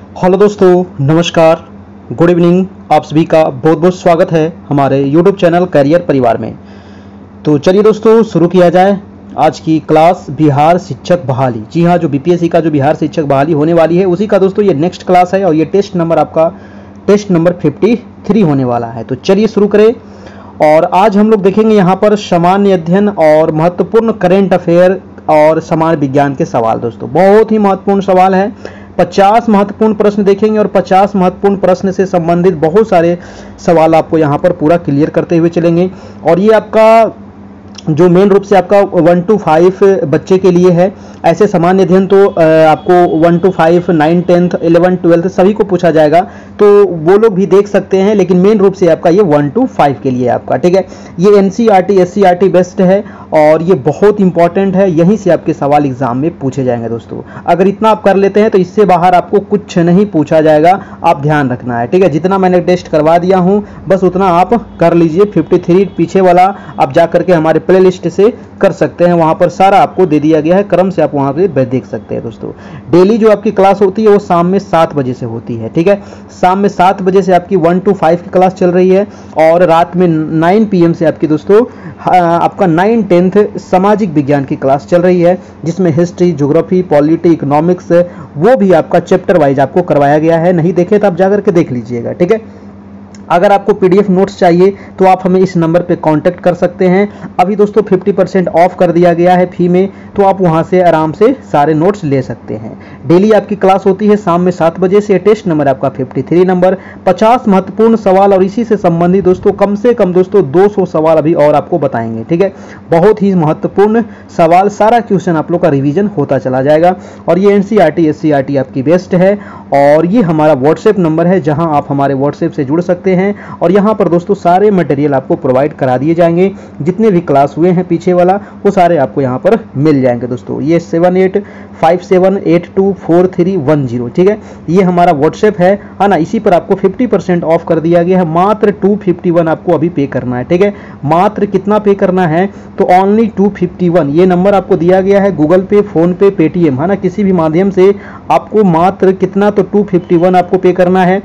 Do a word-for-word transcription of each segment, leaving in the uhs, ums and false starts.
Hello दोस्तों, नमस्कार, good evening. आप सभी का बहुत बहुत स्वागत है हमारे यूट्यूब चैनल करियर परिवार में। तो चलिए दोस्तों, शुरू किया जाए आज की क्लास बिहार शिक्षक बहाली। जी हाँ, जो बीपीएससी का जो बिहार शिक्षक बहाली होने वाली है उसी का दोस्तों ये नेक्स्ट क्लास है और ये टेस्ट नंबर आपका टेस्ट नंबर तिरेपन होने वाला है। तो चलिए शुरू करें। और आज हम लोग देखेंगे यहाँ पर सामान्य अध्ययन और महत्वपूर्ण करेंट अफेयर और समाज विज्ञान के सवाल। दोस्तों बहुत ही महत्वपूर्ण सवाल है। पचास महत्वपूर्ण प्रश्न देखेंगे और पचास महत्वपूर्ण प्रश्न से संबंधित बहुत सारे सवाल आपको यहाँ पर पूरा क्लियर करते हुए चलेंगे। और ये आपका जो मेन रूप से आपका वन टू फाइव बच्चे के लिए है। ऐसे सामान्य अध्ययन तो आपको one to five nine tenth eleven twelfth सभी को पूछा जाएगा, तो वो लोग भी देख सकते हैं, लेकिन मेन रूप से आपका ये वन टू फाइव के लिए आपका, ठीक है। ये एनसीईआरटी एससीईआरटी बेस्ड है और ये बहुत इंपॉर्टेंट है। यहीं से आपके सवाल एग्जाम में पूछे जाएंगे। दोस्तों अगर इतना आप कर लेते हैं तो इससे बाहर आपको कुछ नहीं पूछा जाएगा, आप ध्यान रखना है, ठीक है। जितना मैंने टेस्ट करवा दिया हूँ बस उतना आप कर लीजिए। फिफ्टी थ्री पीछे वाला आप जा करके हमारे प्ले लिस्ट से कर सकते हैं, वहां पर सारा आपको दे दिया गया है, क्रम से आप वहां पे देख सकते हैं। दोस्तों डेली जो आपकी क्लास होती है वो शाम में सात बजे से होती है, ठीक है। शाम में सात बजे से आपकी वन टू फाइव की क्लास चल रही है और रात में नाइन पी एम से आपकी दोस्तों आपका नाइन टेंथ सामाजिक विज्ञान की क्लास चल रही है, जिसमें हिस्ट्री, ज्योग्राफी, पॉलिटी, इकोनॉमिक्स वो भी आपका चैप्टर वाइज आपको करवाया गया है। नहीं देखे तो आप जाकर के देख लीजिएगा, ठीक है। अगर आपको पीडीएफ नोट्स चाहिए तो आप हमें इस नंबर पे कांटेक्ट कर सकते हैं। अभी दोस्तों फिफ्टी परसेंट ऑफ कर दिया गया है फी में, तो आप वहां से आराम से सारे नोट्स ले सकते हैं। डेली आपकी क्लास होती है शाम में सात बजे से। टेस्ट नंबर आपका तिरेपन नंबर, पचास महत्वपूर्ण सवाल और इसी से संबंधित दोस्तों कम से कम दोस्तों दो सौ सवाल अभी और आपको बताएंगे, ठीक है। बहुत ही महत्वपूर्ण सवाल, सारा क्वेश्चन आप लोग का रिवीजन होता चला जाएगा। और ये एनसीईआरटी एससीईआरटी आपकी बेस्ट है और ये हमारा व्हाट्सएप नंबर है जहां आप हमारे व्हाट्सएप से जुड़ सकते हैं। और यहां पर दोस्तों सारे मटेरियल आपको प्रोवाइड करा दिए जाएंगे। जितने भी क्लास हुए हैं पीछे वाला वो सारे आपको यहां पर मिल जाएंगे। दोस्तों ये seven eight five seven eight two four three one zero, ठीक है, ये हमारा व्हाट्सएप है है ना। इसी पर आपको फिफ्टी परसेंट ऑफ कर दिया गया है। मात्र टू फिफ्टी वन आपको अभी पे करना है, ठीक है। मात्र कितना पे करना है तो ओनली टू फिफ्टी वन। ये नंबर आपको दिया गया है गूगल पे, फोन पे, पेटीएम, है ना, किसी भी माध्यम से आपको मात्र कितना तो टू फिफ्टी वन आपको पे करना है।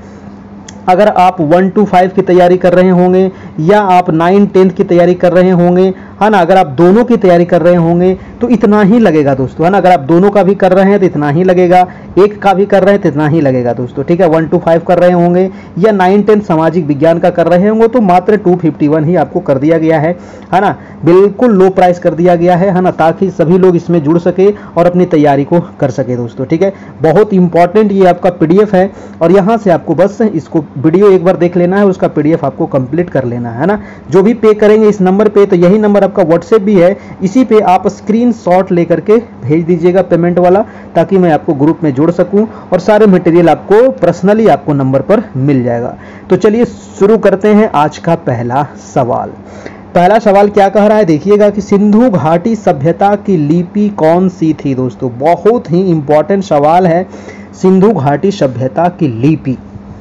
अगर आप वन टू फाइव की तैयारी कर रहे होंगे या आप नाइन टेंथ की तैयारी कर रहे होंगे, है ना, अगर आप दोनों की तैयारी कर रहे होंगे तो इतना ही लगेगा दोस्तों, है ना। अगर आप दोनों का भी कर रहे हैं तो इतना ही लगेगा, एक का भी कर रहे हैं तो इतना ही लगेगा दोस्तों, ठीक है। वन टू फाइव कर रहे होंगे या नाइन टेंथ सामाजिक विज्ञान का कर रहे होंगे तो मात्र टू फिफ्टी वन ही आपको कर दिया गया है, है ना। बिल्कुल लो प्राइस कर दिया गया है, है ना, ताकि सभी लोग इसमें जुड़ सके और अपनी तैयारी को कर सके दोस्तों, ठीक है। बहुत इंपॉर्टेंट ये आपका पीडीएफ है और यहाँ से आपको बस इसको वीडियो एक बार देख लेना है, उसका पीडीएफ आपको कंप्लीट कर लेना है ना। जो भी पे करेंगे इस नंबर पे, तो यही नंबर आपका व्हाट्सएप भी है, इसी पे आप स्क्रीनशॉट लेकर के भेज दीजिएगा पेमेंट वाला, ताकि मैं आपको ग्रुप में जोड़ सकूं और सारे मटेरियल आपको पर्सनली आपको नंबर पर मिल जाएगा। तो चलिए शुरू करते हैं आज का पहला सवाल। पहला सवाल क्या कह रहा है देखिएगा कि सिंधु घाटी सभ्यता की लिपि कौन सी थी। दोस्तों बहुत ही इंपॉर्टेंट सवाल है, सिंधु घाटी सभ्यता की लिपि।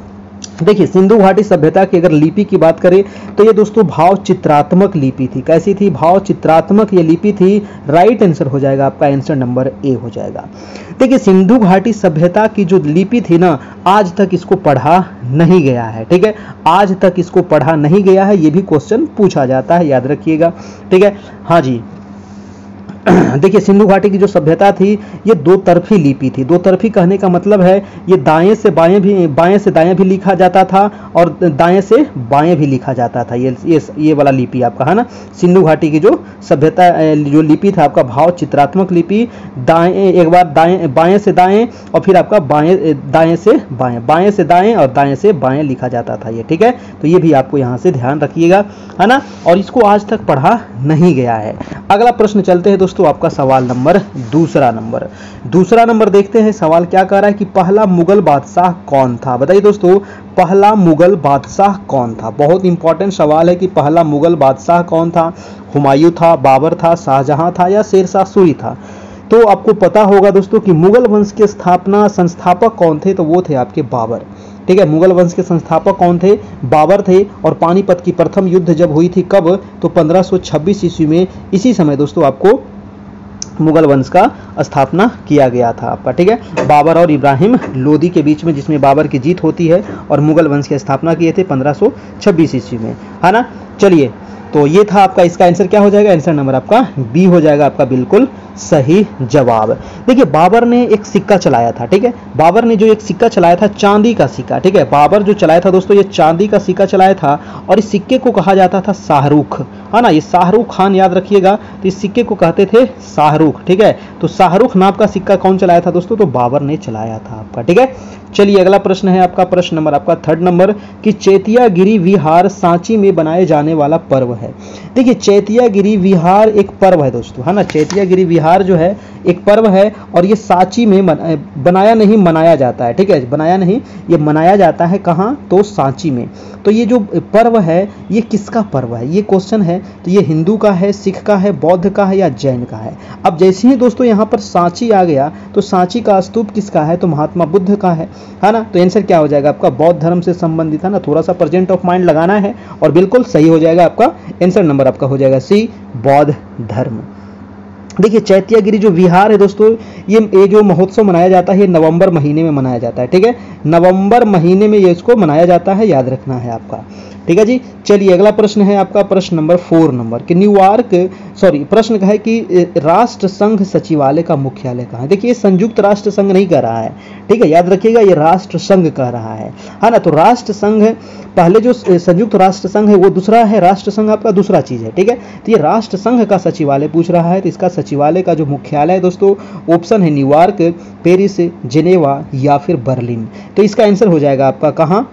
देखिए सिंधु घाटी सभ्यता की अगर लिपि की बात करें तो ये दोस्तों भाव चित्रात्मक लिपि थी। कैसी थी? भाव चित्रात्मक ये लिपि थी। राइट आंसर हो जाएगा आपका, आंसर नंबर ए हो जाएगा। देखिए सिंधु घाटी सभ्यता की जो लिपि थी ना, आज तक इसको पढ़ा नहीं गया है, ठीक है। आज तक इसको पढ़ा नहीं गया है, ये भी क्वेश्चन पूछा जाता है, याद रखिएगा, ठीक है। हाँ जी, देखिए सिंधु घाटी की जो सभ्यता थी ये दो तरफी लिपि थी। दो तरफी कहने का मतलब है ये दाएं से बाएं भी, बाएं से दाएं भी लिखा जाता था और दाएं से बाएं भी लिखा जाता था। ये ये ये वाला लिपि आपका, है ना। सिंधु घाटी की जो सभ्यता जो लिपि था आपका भाव चित्रात्मक लिपि, दाएं एक बार दाएं बाएं से दाएं और फिर आपका बाएं दाएं से बाएं, बाएं से दाएं और दाएं से बाएं लिखा जाता था ये, ठीक है। तो ये भी आपको यहाँ से ध्यान रखिएगा, है ना। और इसको आज तक पढ़ा नहीं गया है। अगला प्रश्न चलते हैं दोस्तों, आपका सवाल नंबर दूसरा नंबर दूसरा नंबर देखते हैं। सवाल क्या कह रहा है कि पहला मुगल बादशाह कौन था। बताइए दोस्तों, पहला मुगल बादशाह कौन था। बहुत इंपॉर्टेंट सवाल है कि पहला मुगल बादशाह कौन था। हुमायूं था, बाबर था, शाहजहां था या शेरशाह सूरी था। तो आपको पता होगा दोस्तों कि मुगल वंश के स्थापना संस्थापक कौन थे, तो वो थे आपके बाबर, ठीक है। मुगल वंश के संस्थापक कौन थे? बाबर थे। और पानीपत की प्रथम युद्ध जब हुई थी कब, तो पंद्रह सौ छब्बीस ईस्वी में। इसी समय दोस्तों आपको मुगल वंश का स्थापना किया गया था आपका, ठीक है। बाबर और इब्राहिम लोदी के बीच में, जिसमें बाबर की जीत होती है और मुगल वंश की स्थापना किए थे पंद्रह सौ छब्बीस ईस्वी में, है ना। चलिए, तो ये था आपका, इसका आंसर क्या हो जाएगा, आंसर नंबर आपका बी हो जाएगा आपका बिल्कुल सही जवाब। देखिए, बाबर ने एक सिक्का चलाया था, ठीक है। बाबर ने जो एक सिक्का चलाया था, चांदी का सिक्का, ठीक है। बाबर जो चलाया था दोस्तों, ये चांदी का सिक्का चलाया था और इस सिक्के को कहा जाता था शाहरुख, है ना। ये शाहरुख खान, याद रखिएगा, तो इस सिक्के को कहते थे शाहरुख, ठीक है। तो शाहरुख नाम का सिक्का कौन चलाया था दोस्तों, तो बाबर ने चलाया था आपका, ठीक है। चलिए, अगला प्रश्न है आपका, प्रश्न नंबर आपका थर्ड नंबर कि चैतियागिरी विहार सांची में बनाए जाने वाला पर्व है। देखिए, चैतियागिरी विहार एक पर्व है दोस्तों, है ना। चैतियागिरी विहार जो है एक पर्व है और ये सांची में बनाया नहीं मनाया जाता है, ठीक है। बनाया नहीं, ये मनाया जाता है कहाँ, तो सांची में। तो ये जो पर्व है ये किसका पर्व है, ये क्वेश्चन है। तो ये हिंदू का है, सिख का है, बौद्ध का है या जैन का है। अब जैसे ही दोस्तों यहाँ पर सांची आ गया तो सांची का स्तूप किसका है, तो महात्मा बुद्ध का है, है ना। तो आंसर क्या हो जाएगा आपका, बौद्ध धर्म से संबंधित, है ना। थोड़ा सा प्रेजेंट ऑफ माइंड लगाना है और बिल्कुल सही हो जाएगा आपका। आंसर नंबर आपका हो जाएगा सी, बौद्ध धर्म। देखिए, चैतियागिरी जो विहार है दोस्तों, ये ये जो महोत्सव मनाया जाता है ये नवंबर महीने में मनाया जाता है, ठीक है। नवंबर महीने में ये इसको मनाया जाता है, याद रखना है आपका, ठीक है जी। चलिए, अगला प्रश्न है आपका, प्रश्न नंबर फोर नंबर कि न्यूयॉर्क सॉरी प्रश्न का है कि राष्ट्र संघ सचिवालय का मुख्यालय कहाँ है। देखिए, ये संयुक्त राष्ट्र संघ नहीं कह रहा है, ठीक है, याद रखिएगा, ये राष्ट्र संघ कह रहा है, है ना। तो राष्ट्र संघ पहले जो संयुक्त राष्ट्र संघ है वो दूसरा है, राष्ट्र संघ आपका दूसरा चीज है, ठीक है। तो ये राष्ट्र संघ का सचिवालय पूछ रहा है, तो इसका सचिवालय का जो मुख्यालय है दोस्तों, ऑप्शन है न्यूयॉर्क, पेरिस, जेनेवा या फिर बर्लिन। तो इसका आंसर हो जाएगा आपका कहाँ,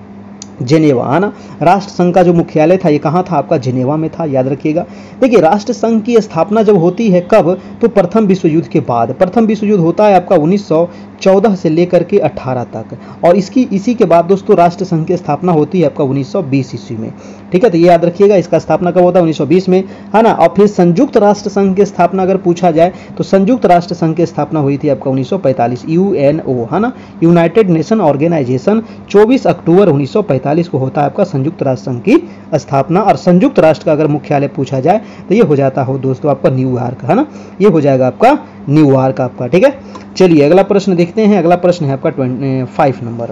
जेनेवा, है ना। राष्ट्र संघ का जो मुख्यालय था ये कहाँ था आपका, जेनेवा में था, याद रखिएगा। देखिए, राष्ट्र संघ की स्थापना जब होती है कब, तो प्रथम विश्व युद्ध के बाद। प्रथम विश्व युद्ध होता है आपका उन्नीस सौ चौदह से लेकर के अठारह तक, और इसकी इसी के बाद दोस्तों राष्ट्र संघ की स्थापना होती है आपका उन्नीस सौ बीस ईस्वी में, ठीक है। तो ये याद रखिएगा, इसका स्थापना कब होता है, उन्नीस सौ बीस में, है ना। और फिर संयुक्त राष्ट्र संघ की स्थापना अगर पूछा जाए तो संयुक्त राष्ट्र संघ की स्थापना हुई थी आपका उन्नीस सौ पैंतालीस, यू एन ओ, है ना, यूनाइटेड नेशन ऑर्गेनाइजेशन। चौबीस अक्टूबर उन्नीस सौ पैंतालीस को होता है आपका संयुक्त राष्ट्र संघ की स्थापना। और संयुक्त राष्ट्र का अगर मुख्यालय पूछा जाए तो ये हो जाता हो दोस्तों आपका न्यूयॉर्क, है ना। ये हो जाएगा आपका न्यूयॉर्क आपका, ठीक है। चलिए, अगला प्रश्न देखते हैं। अगला प्रश्न है आपका फाइव नंबर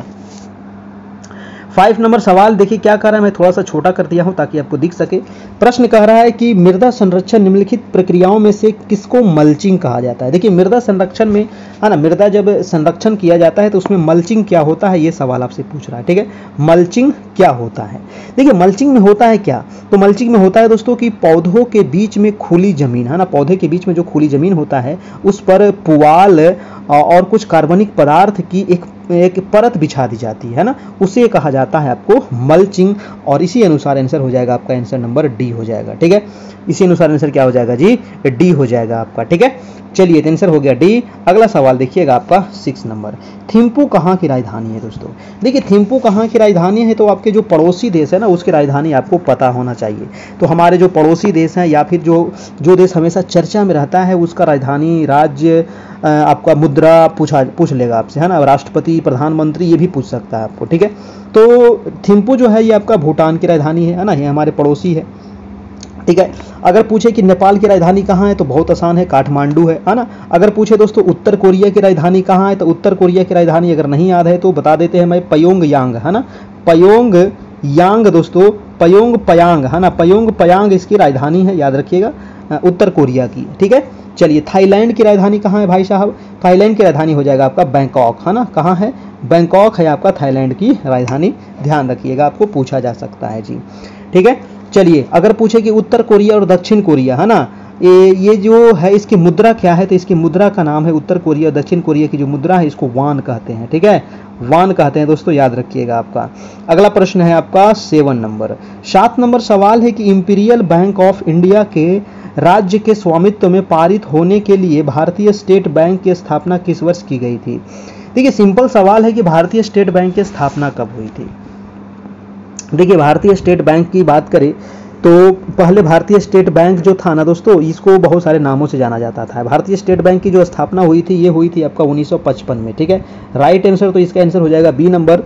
फाइव नंबर सवाल। देखिए क्या कर रहा है, मैं थोड़ा सा छोटा कर दिया हूं ताकि आपको दिख सके। प्रश्न कह रहा है कि मृदा संरक्षण निम्नलिखित प्रक्रियाओं में से किसको मल्चिंग कहा जाता है। देखिए, मृदा संरक्षण में, है ना, मृदा जब संरक्षण किया जाता है तो उसमें मल्चिंग क्या होता है, ये सवाल आपसे पूछ रहा है, ठीक है। मल्चिंग क्या होता है, देखिए मल्चिंग में होता है क्या, तो मल्चिंग में होता है दोस्तों कि पौधों के बीच में खुली जमीन, है ना, पौधे के बीच में जो खुली जमीन होता है उस पर पुआल और कुछ कार्बनिक पदार्थ की एक एक परत बिछा दी जाती है ना, उसे कहा जाता है आपको मल्चिंग। और इसी अनुसार आंसर हो जाएगा आपका, आंसर नंबर डी हो जाएगा, ठीक है। इसी अनुसार आंसर क्या हो जाएगा जी, डी हो जाएगा आपका, ठीक है। चलिए, आंसर हो गया डी। अगला सवाल देखिएगा आपका सिक्स नंबर, थिम्पू कहाँ की राजधानी है दोस्तों। देखिए, थिम्पू कहाँ की राजधानी है, तो आपके जो पड़ोसी देश है ना उसकी राजधानी आपको पता होना चाहिए। तो हमारे जो पड़ोसी देश हैं या फिर जो जो देश हमेशा चर्चा में रहता है उसका राजधानी, राज्य, आपका मुद्रा पूछा पूछ लेगा आपसे, है ना। राष्ट्रपति, प्रधानमंत्री ये भी पूछ सकता है आपको, ठीक है। तो थिम्पू जो है ये आपका भूटान की राजधानी है, है ना, ये हमारे पड़ोसी है, ठीक है। अगर पूछे कि नेपाल की राजधानी कहाँ है तो बहुत आसान है, काठमांडू है, है ना। अगर पूछे दोस्तों उत्तर कोरिया की राजधानी कहाँ है तो उत्तर कोरिया की राजधानी अगर नहीं याद है तो बता देते हैं मैं, पयोंग यांग, है ना, पयोंग यांग दोस्तों, पयोंग पयांग, है ना, पयोंग पयांग इसकी राजधानी है, याद रखिएगा, उत्तर कोरिया की, ठीक है। चलिए, थाईलैंड की राजधानी कहाँ है भाई साहब, थाईलैंड की राजधानी हो जाएगा आपका बैंकॉक, है ना, कहाँ है, बैंकॉक है आपका थाईलैंड की राजधानी, ध्यान रखिएगा, आपको पूछा जा सकता है जी, ठीक है। चलिए, अगर पूछे कि उत्तर कोरिया और दक्षिण कोरिया, है ना, ये ये जो है इसकी मुद्रा क्या है, तो इसकी मुद्रा का नाम है, उत्तर कोरिया और दक्षिण कोरिया की जो मुद्रा है इसको वान कहते हैं, ठीक है, वान कहते हैं दोस्तों, याद रखिएगा आपका। अगला प्रश्न है आपका सेवन नंबर, सात नंबर सवाल है कि इंपीरियल बैंक ऑफ इंडिया के राज्य के स्वामित्व में पारित होने के लिए भारतीय स्टेट बैंक की स्थापना किस वर्ष की गई थी। देखिए, सिंपल सवाल है कि भारतीय स्टेट बैंक की स्थापना कब हुई थी। देखिए, भारतीय स्टेट बैंक की बात करें तो पहले भारतीय स्टेट बैंक जो था ना दोस्तों, इसको बहुत सारे नामों से जाना जाता था। भारतीय स्टेट बैंक की जो स्थापना हुई थी ये हुई थी आपका उन्नीस सौ पचपन में, ठीक है। राइट आंसर तो इसका आंसर हो जाएगा बी नंबर,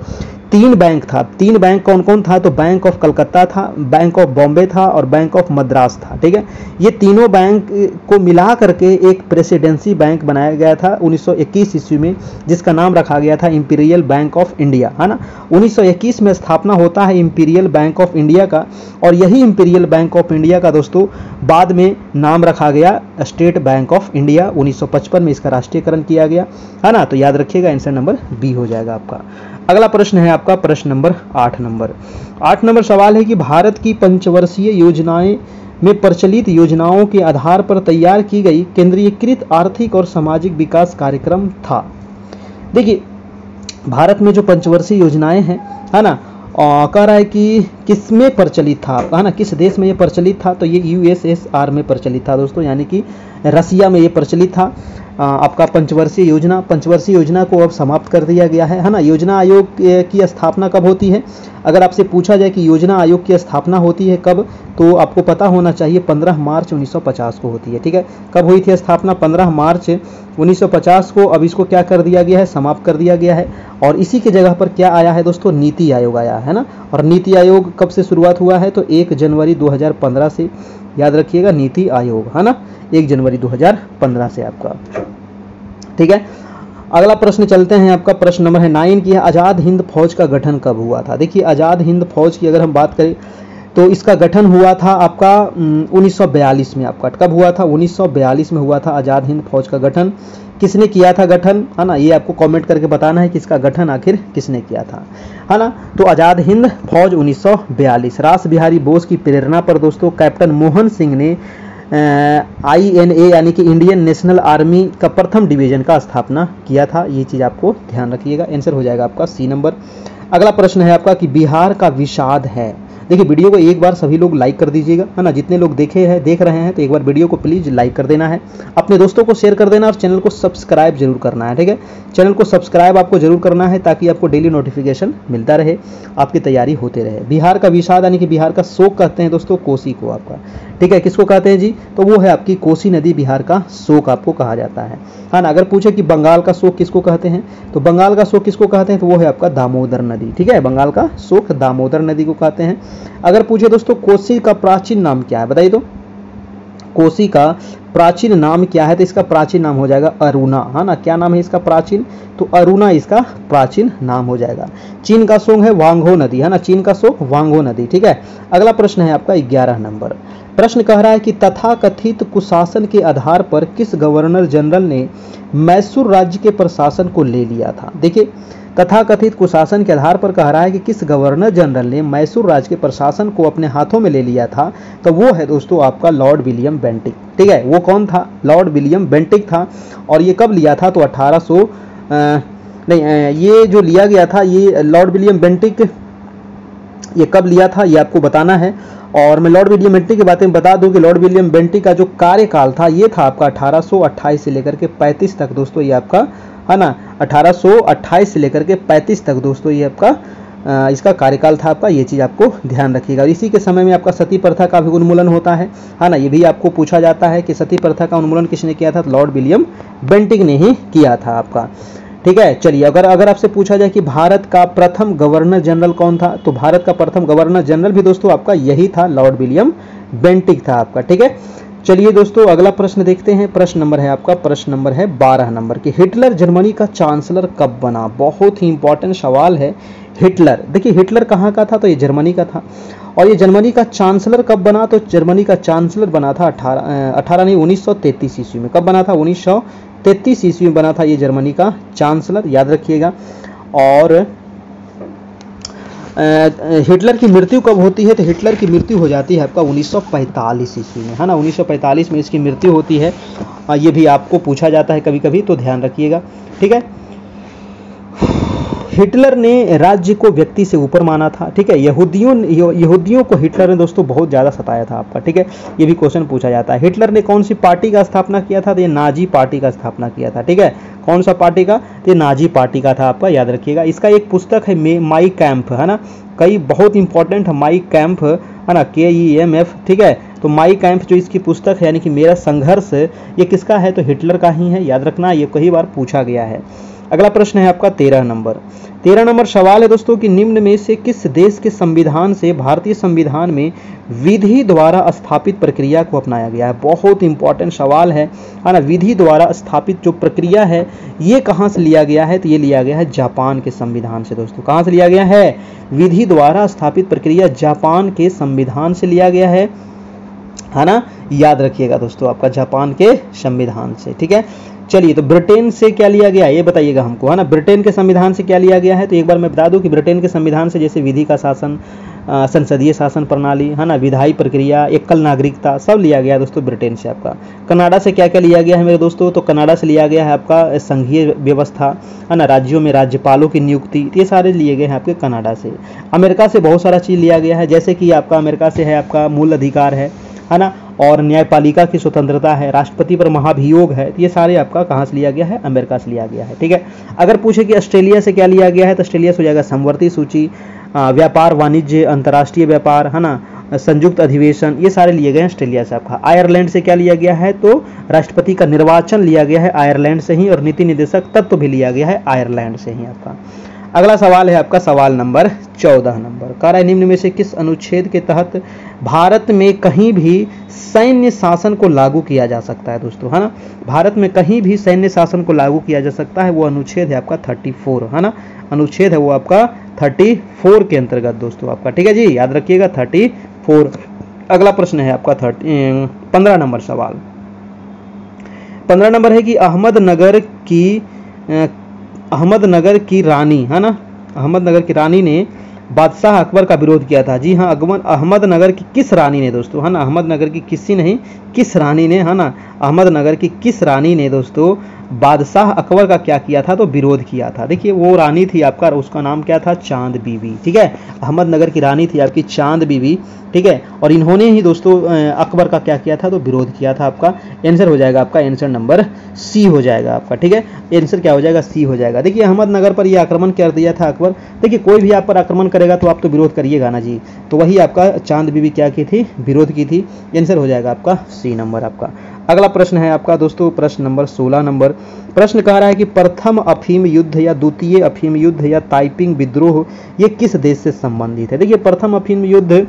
तीन बैंक था। तीन बैंक कौन कौन था? तो बैंक ऑफ कलकत्ता था, बैंक ऑफ बॉम्बे था और बैंक ऑफ मद्रास था। ठीक है, ये तीनों बैंक को मिला करके एक प्रेसिडेंसी बैंक बनाया गया था उन्नीस सौ इक्कीस ईस्वी में, जिसका नाम रखा गया था इंपीरियल बैंक ऑफ इंडिया, है ना। उन्नीस सौ इक्कीस में स्थापना होता है इंपीरियल बैंक ऑफ इंडिया का, और यही इंपीरियल बैंक ऑफ इंडिया का दोस्तों बाद में नाम रखा गया स्टेट बैंक ऑफ इंडिया। उन्नीस सौ पचपन में इसका राष्ट्रीयकरण किया गया, है ना। तो याद रखिएगा, आंसर नंबर बी हो जाएगा आपका। अगला प्रश्न है आपका प्रश्न नंबर आठ नंबर आठ नंबर सवाल है कि भारत की पंचवर्षीय योजनाएं में प्रचलित योजनाओं के आधार पर तैयार की गई केंद्रीयकृत आर्थिक और सामाजिक विकास कार्यक्रम था। देखिए, भारत में जो पंचवर्षीय योजनाएं हैं, है ना, कह रहा है कि किसमें प्रचलित था, है ना, किस देश में ये प्रचलित था? तो ये यूएसएसआर में प्रचलित था दोस्तों, यानी कि रसिया में ये प्रचलित था। आपका पंचवर्षीय योजना पंचवर्षीय योजना को अब समाप्त कर दिया गया है, है ना। योजना आयोग की स्थापना कब होती है? अगर आपसे पूछा जाए कि योजना आयोग की स्थापना होती है कब, तो आपको पता होना चाहिए पंद्रह मार्च उन्नीस सौ पचास को होती है। ठीक है, कब हुई थी स्थापना? पंद्रह मार्च उन्नीस सौ पचास को। अब इसको क्या कर दिया गया है? समाप्त कर दिया गया है। और इसी के जगह पर क्या आया है दोस्तों? नीति आयोग आया है ना। और नीति आयोग कब से शुरुआत हुआ है? तो एक जनवरी दो हज़ार पंद्रह से। याद रखिएगा, नीति आयोग, है ना, एक जनवरी दो हज़ार पंद्रह से आपका। ठीक है, अगला प्रश्न चलते हैं आपका प्रश्न नंबर है नाइन की है आज़ाद हिंद फौज का गठन कब हुआ था? देखिए, आज़ाद हिंद फौज की अगर हम बात करें तो इसका गठन हुआ था आपका उन्नीस सौ बयालीस में। आपका कब हुआ था? उन्नीस सौ बयालीस में हुआ था आज़ाद हिंद फौज का गठन। किसने किया था गठन, है ना, ये आपको कमेंट करके बताना है कि इसका गठन आखिर किसने किया था, है ना। तो आज़ाद हिंद फौज उन्नीस सौ बयालीस, रास बिहारी बोस की प्रेरणा पर दोस्तों कैप्टन मोहन सिंह ने आई एन ए यानी कि इंडियन नेशनल आर्मी का प्रथम डिवीजन का स्थापना किया था। ये चीज़ आपको ध्यान रखिएगा, आंसर हो जाएगा आपका सी नंबर। अगला प्रश्न है आपका कि बिहार का विषाद है। देखिए, वीडियो को एक बार सभी लोग लाइक कर दीजिएगा, है ना। जितने लोग देखे हैं देख रहे हैं तो एक बार वीडियो को प्लीज लाइक कर देना है, अपने दोस्तों को शेयर कर देना और चैनल को सब्सक्राइब जरूर करना है। ठीक है, चैनल को सब्सक्राइब आपको जरूर करना है ताकि आपको डेली नोटिफिकेशन मिलता रहे, आपकी तैयारी होते रहे। बिहार का विषाद यानी कि बिहार का शोक कहते हैं दोस्तों कोसी को आपका। ठीक है, किसको कहते हैं जी? तो वो है आपकी कोसी नदी, बिहार का शोक आपको कहा जाता है, है ना। अगर पूछे कि बंगाल का शोक किसको कहते हैं, तो बंगाल का शोक किसको कहते हैं? तो वो है आपका दामोदर नदी। ठीक है, बंगाल का शोक दामोदर नदी को कहते हैं। अगर पूछे दोस्तों कोसी का प्राचीन नाम क्या है, बताइए तो। कोसी का प्राचीन नाम क्या है? तो इसका प्राचीन नाम हो जाएगा अरुणा, है ना। क्या नाम है इसका प्राचीन? तो अरुणा इसका प्राचीन नाम हो जाएगा। चीन का शोक है वांगहो नदी, है ना, चीन का शोक वांगहो नदी। ठीक है, अगला प्रश्न है आपका ग्यारह नंबर। प्रश्न कह रहा है कि तथाकथित कुशासन के आधार पर किस गवर्नर जनरल ने मैसूर राज्य के प्रशासन को ले लिया था? देखिए, तथाकथित कुशासन के आधार पर कह रहा है कि किस गवर्नर जनरल ने मैसूर राज्य के प्रशासन को अपने हाथों में ले लिया था? तो वो है दोस्तों आपका लॉर्ड विलियम बेंटिक। ठीक है, वो कौन था? लॉर्ड विलियम बेंटिक था। और ये कब लिया था? तो अठारह सौ नहीं, ये जो लिया गया था ये लॉर्ड विलियम बेंटिक, ये कब लिया था ये आपको बताना है। और मैं लॉर्ड विलियम बेंटिक की बातें बता दूं कि लॉर्ड विलियम बेंटिक का जो कार्यकाल था ये था आपका अठारह सौ अट्ठाईस से लेकर के पैंतीस तक दोस्तों, ये आपका, है ना, अठारह सौ अट्ठाईस से लेकर के पैंतीस तक दोस्तों ये आपका आ, इसका कार्यकाल था आपका। ये चीज़ आपको ध्यान रखिएगा। और इसी के समय में आपका सती प्रथा का भी उन्मूलन होता है, है ना। ये भी आपको पूछा जाता है कि सती प्रथा का उन्मूलन किसने किया था? तो लॉर्ड विलियम बेंटिक ने ही किया था आपका। ठीक है, चलिए, अगर अगर आपसे पूछा जाए कि भारत का प्रथम गवर्नर जनरल कौन था, तो भारत का प्रथम गवर्नर जनरल भी दोस्तों आपका यही था, लॉर्ड विलियम बेंटिक था आपका। ठीक है, चलिए दोस्तों, अगला प्रश्न देखते हैं। प्रश्न नंबर है आपका प्रश्न नंबर है बारह नंबर की हिटलर जर्मनी का चांसलर कब बना? बहुत ही इंपॉर्टेंट सवाल है। हिटलर, देखिए हिटलर कहाँ का था? तो ये जर्मनी का था। और ये जर्मनी का चांसलर कब बना? तो जर्मनी का चांसलर बना था अठारह अठारह नहीं उन्नीस सौ तैंतीस ईस्वी में। कब बना था? उन्नीस सौ तैंतीस ईस्वी में बना था ये जर्मनी का चांसलर, याद रखिएगा। और हिटलर की मृत्यु कब होती है? तो हिटलर की मृत्यु हो जाती है आपका उन्नीस सौ पैंतालीस ईस्वी में, है ना। उन्नीस सौ पैंतालीस में इसकी मृत्यु होती है। ये भी आपको पूछा जाता है कभी कभी, तो ध्यान रखिएगा। ठीक है, हिटलर ने राज्य को व्यक्ति से ऊपर माना था। ठीक है, यहूदियों यहूदियों को हिटलर ने दोस्तों बहुत ज़्यादा सताया था आपका। ठीक है, ये भी क्वेश्चन पूछा जाता है। हिटलर ने कौन सी पार्टी का स्थापना किया था? तो ये नाजी पार्टी का स्थापना किया था। ठीक है, कौन सा पार्टी का? तो ये नाजी पार्टी का था आपका, याद रखिएगा। इसका एक पुस्तक है माई कैंप, है ना, कई बहुत इंपॉर्टेंट है माई कैंप, है ना, के ई एम एफ। ठीक है, तो माई कैंप जो इसकी पुस्तक है यानी कि मेरा संघर्ष, ये किसका है? तो हिटलर का ही है, याद रखना, ये कई बार पूछा गया है। अगला प्रश्न है आपका तेरह नंबर। तेरह नंबर सवाल है दोस्तों कि निम्न में से किस देश के संविधान से भारतीय संविधान में विधि द्वारा स्थापित प्रक्रिया को अपनाया गया है। बहुत इंपॉर्टेंट सवाल है है ना। विधि द्वारा स्थापित जो प्रक्रिया है ये कहाँ से लिया गया है, तो ये लिया गया है जापान के संविधान से दोस्तों। कहाँ से लिया गया है? विधि द्वारा स्थापित प्रक्रिया जापान के संविधान से लिया गया है है ना। याद रखिएगा दोस्तों आपका जापान के संविधान से, ठीक है। चलिए, तो ब्रिटेन से क्या लिया गया ये बताइएगा हमको, है ना। ब्रिटेन के संविधान से क्या लिया गया है, तो एक बार मैं बता दूं कि ब्रिटेन के संविधान से जैसे विधि का शासन, संसदीय शासन प्रणाली, है ना, विधायी प्रक्रिया, एकल नागरिकता, सब लिया गया है दोस्तों ब्रिटेन से आपका। कनाडा से क्या क्या लिया गया है मेरे दोस्तों, तो कनाडा से लिया गया है आपका संघीय व्यवस्था, है ना, राज्यों में राज्यपालों की नियुक्ति, ये सारे लिए गए हैं आपके कनाडा से। अमेरिका से बहुत सारा चीज़ लिया गया है, जैसे कि आपका अमेरिका से है आपका मूल अधिकार है है ना, और न्यायपालिका की स्वतंत्रता है, राष्ट्रपति पर महाभियोग है, ये सारे आपका कहाँ से लिया गया है? अमेरिका से लिया गया है, ठीक है। अगर पूछे कि ऑस्ट्रेलिया से क्या लिया गया है, तो ऑस्ट्रेलिया से हो जाएगा समवर्ती सूची, व्यापार वाणिज्य, अंतर्राष्ट्रीय व्यापार, है ना, संयुक्त अधिवेशन, ये सारे लिए गए हैं ऑस्ट्रेलिया से आपका। आयरलैंड से क्या लिया गया है, तो राष्ट्रपति का निर्वाचन लिया गया है आयरलैंड से ही, और नीति निदेशक तत्व भी लिया गया है आयरलैंड से ही आपका। अगला सवाल है आपका सवाल नंबर चौदह नंबर। कह रहा है निम्न में से किस अनुच्छेद के तहत भारत में कहीं भी सैन्य शासन को लागू किया जा सकता है दोस्तों, है ना। भारत में कहीं भी सैन्य शासन को लागू किया जा सकता है, वो अनुच्छेद है आपका चौंतीस, है ना। अनुच्छेद है वो आपका चौंतीस के अंतर्गत दोस्तों आपका, ठीक है जी, याद रखिएगा चौंतीस। अगला प्रश्न है आपका पंद्रह नंबर सवाल। पंद्रह नंबर है कि अहमदनगर की अहमदनगर की रानी, है ना, अहमदनगर की रानी ने बादशाह अकबर का विरोध किया था। जी हाँ, अकबर अहमदनगर की किस रानी ने दोस्तों, है ना, अहमदनगर की किसी नहीं, किस रानी ने, है ना, अहमदनगर की किस रानी ने दोस्तों बादशाह अकबर का क्या किया था, तो विरोध किया था। देखिए वो रानी थी आपका, उसका नाम क्या था? चांद बीबी, ठीक है। अहमदनगर की रानी थी आपकी चांद बीबी, ठीक है। और इन्होंने ही दोस्तों अकबर का क्या किया था, तो विरोध किया था। आपका आंसर हो जाएगा आपका आंसर नंबर सी हो जाएगा आपका, ठीक है। आंसर क्या हो जाएगा? सी हो जाएगा। देखिए अहमदनगर पर यह आक्रमण कर दिया था अकबर। देखिए कोई भी आप पर आक्रमण करेगा तो आप तो विरोध करिएगा ना जी, तो वही आपका चांद बीबी क्या की थी? विरोध की थी। आंसर हो जाएगा आपका सी नंबर आपका। अगला प्रश्न है आपका दोस्तों प्रश्न नंबर सोलह नंबर। प्रश्न कह रहा है कि प्रथम अफीम युद्ध या द्वितीय अफीम युद्ध या ताइपिंग विद्रोह ये किस देश से संबंधित है? देखिए प्रथम अफीम युद्ध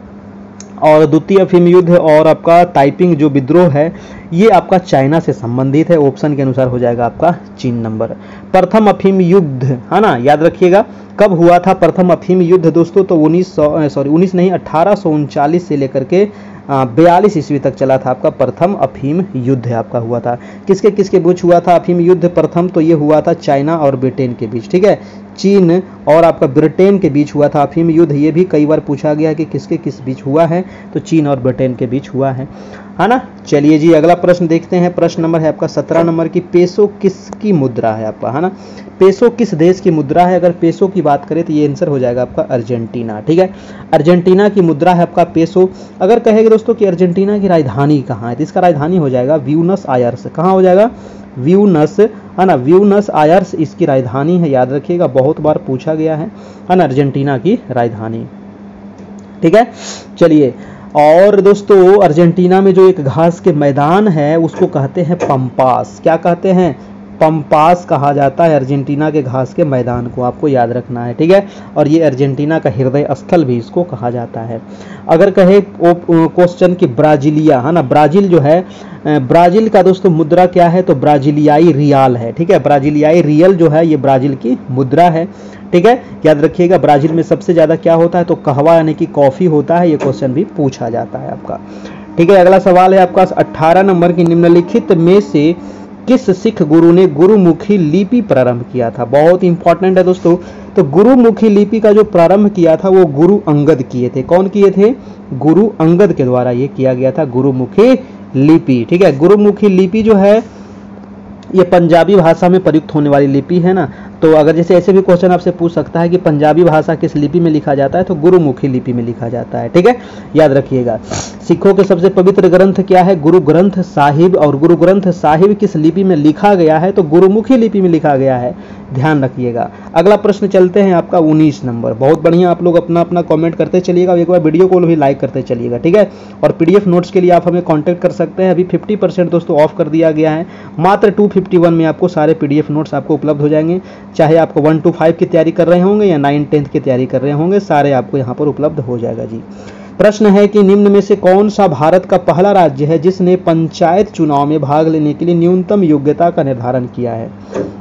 और द्वितीय अफीम युद्ध और आपका ताइपिंग जो विद्रोह है ये आपका चाइना से संबंधित है। ऑप्शन के अनुसार हो जाएगा आपका चीन नंबर। प्रथम अफीम युद्ध, है ना, याद रखिएगा कब हुआ था प्रथम अफीम युद्ध दोस्तों, तो उन्नीस सौ सॉरी उन्नीस नहीं अठारह सौ उनचालीस से लेकर के बयालीस ईस्वी तक चला था आपका प्रथम अफीम युद्ध आपका हुआ था। किसके किसके बीच हुआ था अफीम युद्ध प्रथम? तो ये हुआ था चाइना और ब्रिटेन के बीच, ठीक है। चीन और आपका ब्रिटेन के बीच हुआ था अफीम युद्ध। ये भी कई बार पूछा गया कि किसके किस बीच हुआ है, तो चीन और ब्रिटेन के बीच हुआ है, है ना। चलिए जी अगला प्रश्न देखते हैं। प्रश्न नंबर है आपका सत्रह नंबर की पेसो किसकी मुद्रा है आपका, है ना। पेसो किस देश की मुद्रा है? अगर पेसो की बात करें तो ये आंसर हो जाएगा आपका अर्जेंटीना, ठीक है। अर्जेंटीना की मुद्रा है आपका पेसो। अगर कहेंगे दोस्तों कि अर्जेंटीना की राजधानी कहाँ है, तो इसका राजधानी हो जाएगा ब्यूनस आयर्स। कहाँ हो जाएगा? ब्यूनस, है ना, ब्यूनस आयर्स इसकी राजधानी है। याद रखिएगा बहुत बार पूछा गया है, है ना, अर्जेंटीना की राजधानी, ठीक है। चलिए और दोस्तों अर्जेंटीना में जो एक घास के मैदान है उसको कहते हैं पंपास। क्या कहते हैं? पंपास कहा जाता है अर्जेंटीना के घास के मैदान को, आपको याद रखना है, ठीक है। और ये अर्जेंटीना का हृदय स्थल भी इसको कहा जाता है। अगर कहे क्वेश्चन कि ब्राजीलिया, है ना, ब्राजील जो है, ब्राजील का दोस्तों मुद्रा क्या है? तो ब्राजीलियाई रियाल है, ठीक है। ब्राजीलियाई रियल जो है ये ब्राजील की मुद्रा है, ठीक है। याद रखिएगा ब्राजील में सबसे ज्यादा क्या होता है? तो कहवा यानी कि कॉफी होता है। ये क्वेश्चन भी पूछा जाता है आपका, ठीक है। अगला सवाल है आपका अठारह नंबर की निम्नलिखित में से किस सिख गुरु ने गुरुमुखी लिपि प्रारंभ किया था? बहुत इंपॉर्टेंट है दोस्तों। तो गुरुमुखी लिपि का जो प्रारंभ किया था वो गुरु अंगद किए थे। कौन किए थे? गुरु अंगद के द्वारा ये किया गया था गुरुमुखी लिपि, ठीक है। गुरुमुखी लिपि जो है ये पंजाबी भाषा में प्रयुक्त होने वाली लिपि है ना। तो अगर जैसे ऐसे भी क्वेश्चन आपसे पूछ सकता है कि पंजाबी भाषा किस लिपि में लिखा जाता है, तो गुरुमुखी लिपि में लिखा जाता है। ठीक है, याद रखिएगा। सिखों के सबसे पवित्र ग्रंथ क्या है? गुरु ग्रंथ साहिब। और गुरु ग्रंथ साहिब किस लिपि में लिखा गया है? तो गुरुमुखी लिपि में लिखा गया है, ध्यान रखिएगा। अगला प्रश्न चलते हैं आपका उन्नीस नंबर। बहुत बढ़िया, आप लोग अपना अपना कमेंट करते चलिएगा, एक बार वीडियो को भी लाइक करते चलिएगा। ठीक है, और पीडीएफ नोट्स के लिए आप हमें कांटेक्ट कर सकते हैं। अभी फिफ्टी परसेंट दोस्तों ऑफ कर दिया गया है, मात्र टू फिफ्टी वन में आपको सारे पीडीएफ नोट्स आपको उपलब्ध हो जाएंगे। चाहे आपको वन टू फाइव की तैयारी कर रहे होंगे या नाइन टेंथ की तैयारी कर रहे होंगे, सारे आपको यहाँ पर उपलब्ध हो जाएगा जी। प्रश्न है कि निम्न में से कौन सा भारत का पहला राज्य है जिसने पंचायत चुनाव में भाग लेने के लिए न्यूनतम योग्यता का निर्धारण किया है?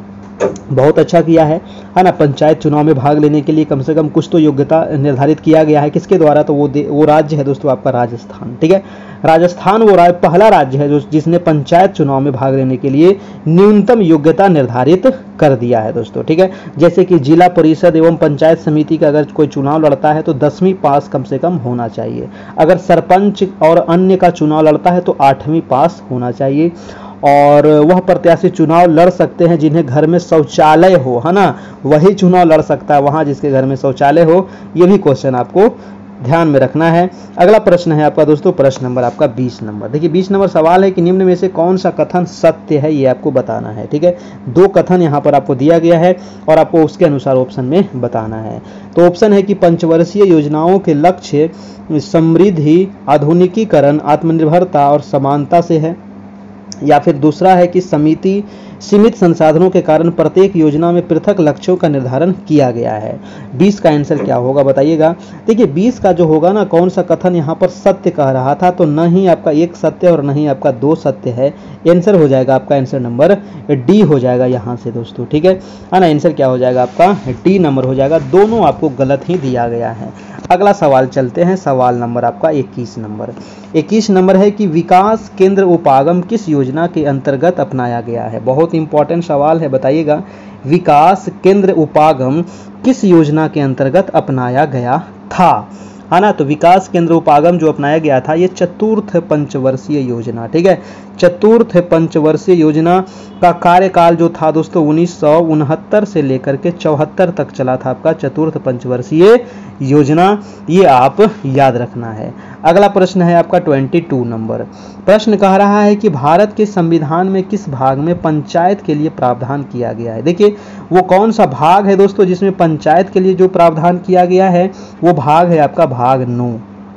बहुत अच्छा किया है है ना। पंचायत चुनाव में भाग लेने के लिए कम से कम कुछ तो योग्यता निर्धारित किया गया है, किसके द्वारा? तो वो वो राज्य है दोस्तों आपका राजस्थान। ठीक है, राजस्थान वो राज, पहला राज्य है जो जिसने पंचायत चुनाव में भाग लेने के लिए न्यूनतम योग्यता निर्धारित कर दिया है दोस्तों। ठीक है, जैसे कि जिला परिषद एवं पंचायत समिति का अगर कोई चुनाव लड़ता है तो दसवीं पास कम से कम होना चाहिए। अगर सरपंच और अन्य का चुनाव लड़ता है तो आठवीं पास होना चाहिए। और वह प्रत्याशी चुनाव लड़ सकते हैं जिन्हें घर में शौचालय हो, है ना, वही चुनाव लड़ सकता है वहां जिसके घर में शौचालय हो। ये भी क्वेश्चन आपको ध्यान में रखना है। अगला प्रश्न है आपका दोस्तों प्रश्न नंबर आपका बीस नंबर। देखिए बीस नंबर सवाल है कि निम्न में से कौन सा कथन सत्य है, ये आपको बताना है। ठीक है, दो कथन यहाँ पर आपको दिया गया है और आपको उसके अनुसार ऑप्शन में बताना है। तो ऑप्शन है कि पंचवर्षीय योजनाओं के लक्ष्य समृद्धि, आधुनिकीकरण, आत्मनिर्भरता और समानता से है, या फिर दूसरा है कि समिति सीमित संसाधनों के कारण प्रत्येक योजना में पृथक लक्ष्यों का निर्धारण किया गया है। बीस का आंसर क्या होगा बताइएगा। देखिए बीस का जो होगा ना, कौन सा कथन यहाँ पर सत्य कह रहा था, तो न ही आपका एक सत्य और न ही आपका दो सत्य है। आंसर हो जाएगा आपका आंसर नंबर डी हो जाएगा यहाँ से दोस्तों। ठीक है ना, आंसर क्या हो जाएगा आपका डी नंबर हो जाएगा। दोनों आपको गलत ही दिया गया है। अगला सवाल चलते हैं, सवाल नंबर आपका इक्कीस नंबर। इक्कीस नंबर है कि विकास केंद्र उपागम किस योजना के अंतर्गत अपनाया गया है? बहुत इंपॉर्टेंट सवाल है, बताइएगा। विकास केंद्र उपागम किस योजना के अंतर्गत अपनाया गया था, है ना। तो विकास केंद्र उपागम जो अपनाया गया था ये चतुर्थ पंचवर्षीय योजना। ठीक है, चतुर्थ पंचवर्षीय योजना का कार्यकाल जो था दोस्तों उन्नीस सौ उनहत्तर से लेकर के चौहत्तर तक चला था आपका चतुर्थ पंचवर्षीय योजना, ये आप याद रखना है। अगला प्रश्न है आपका बाईस नंबर। प्रश्न कह रहा है कि भारत के संविधान में किस भाग में पंचायत के लिए प्रावधान किया गया है? देखिए वो कौन सा भाग है दोस्तों जिसमें पंचायत के लिए जो प्रावधान किया गया है, वो भाग है आपका भाग नौ।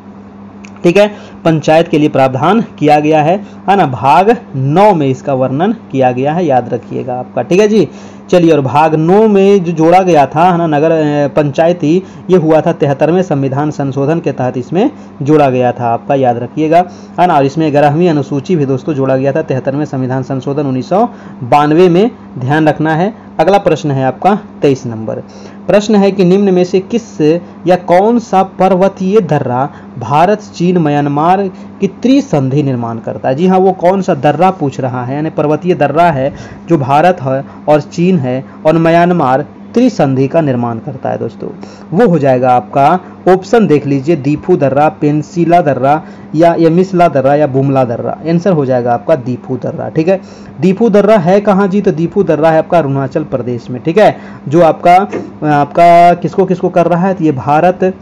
ठीक है, पंचायत के लिए प्रावधान किया गया है, है ना। भाग नौ में इसका वर्णन किया गया है, याद रखिएगा आपका। ठीक है जी, चलिए। और भाग नौ में जो जोड़ा गया था, है ना, नगर पंचायती, ये हुआ था तिहत्तरवें संविधान संशोधन के तहत इसमें जोड़ा गया था आपका, याद रखिएगा, है ना। और इसमें ग्यारहवीं अनुसूची भी दोस्तों जोड़ा गया था तिहत्तरवें संविधान संशोधन उन्नीस सौ बानवे में, ध्यान रखना है। अगला प्रश्न है आपका तेईस नंबर। प्रश्न है कि निम्न में से किस या कौन सा पर्वतीय दर्रा भारत, चीन, म्यांमार की त्रिसंधि निर्माण करता है? जी हाँ, वो कौन सा दर्रा पूछ रहा है, यानी पर्वतीय दर्रा है जो भारत है और चीन है और म्यांमार त्रिसंधि का निर्माण करता है दोस्तों। वो हो जाएगा आपका ऑप्शन देख लीजिए, दीफू दर्रा, पेंसिला दर्रा या यमिसला दर्रा या बुमला दर्रा। आंसर हो जाएगा आपका दीफू दर्रा। ठीक है, दीफू दर्रा है कहाँ जी? तो दीफू दर्रा है आपका अरुणाचल प्रदेश में। ठीक है, जो आपका आपका किसको किसको कर रहा है, तो ये भारत,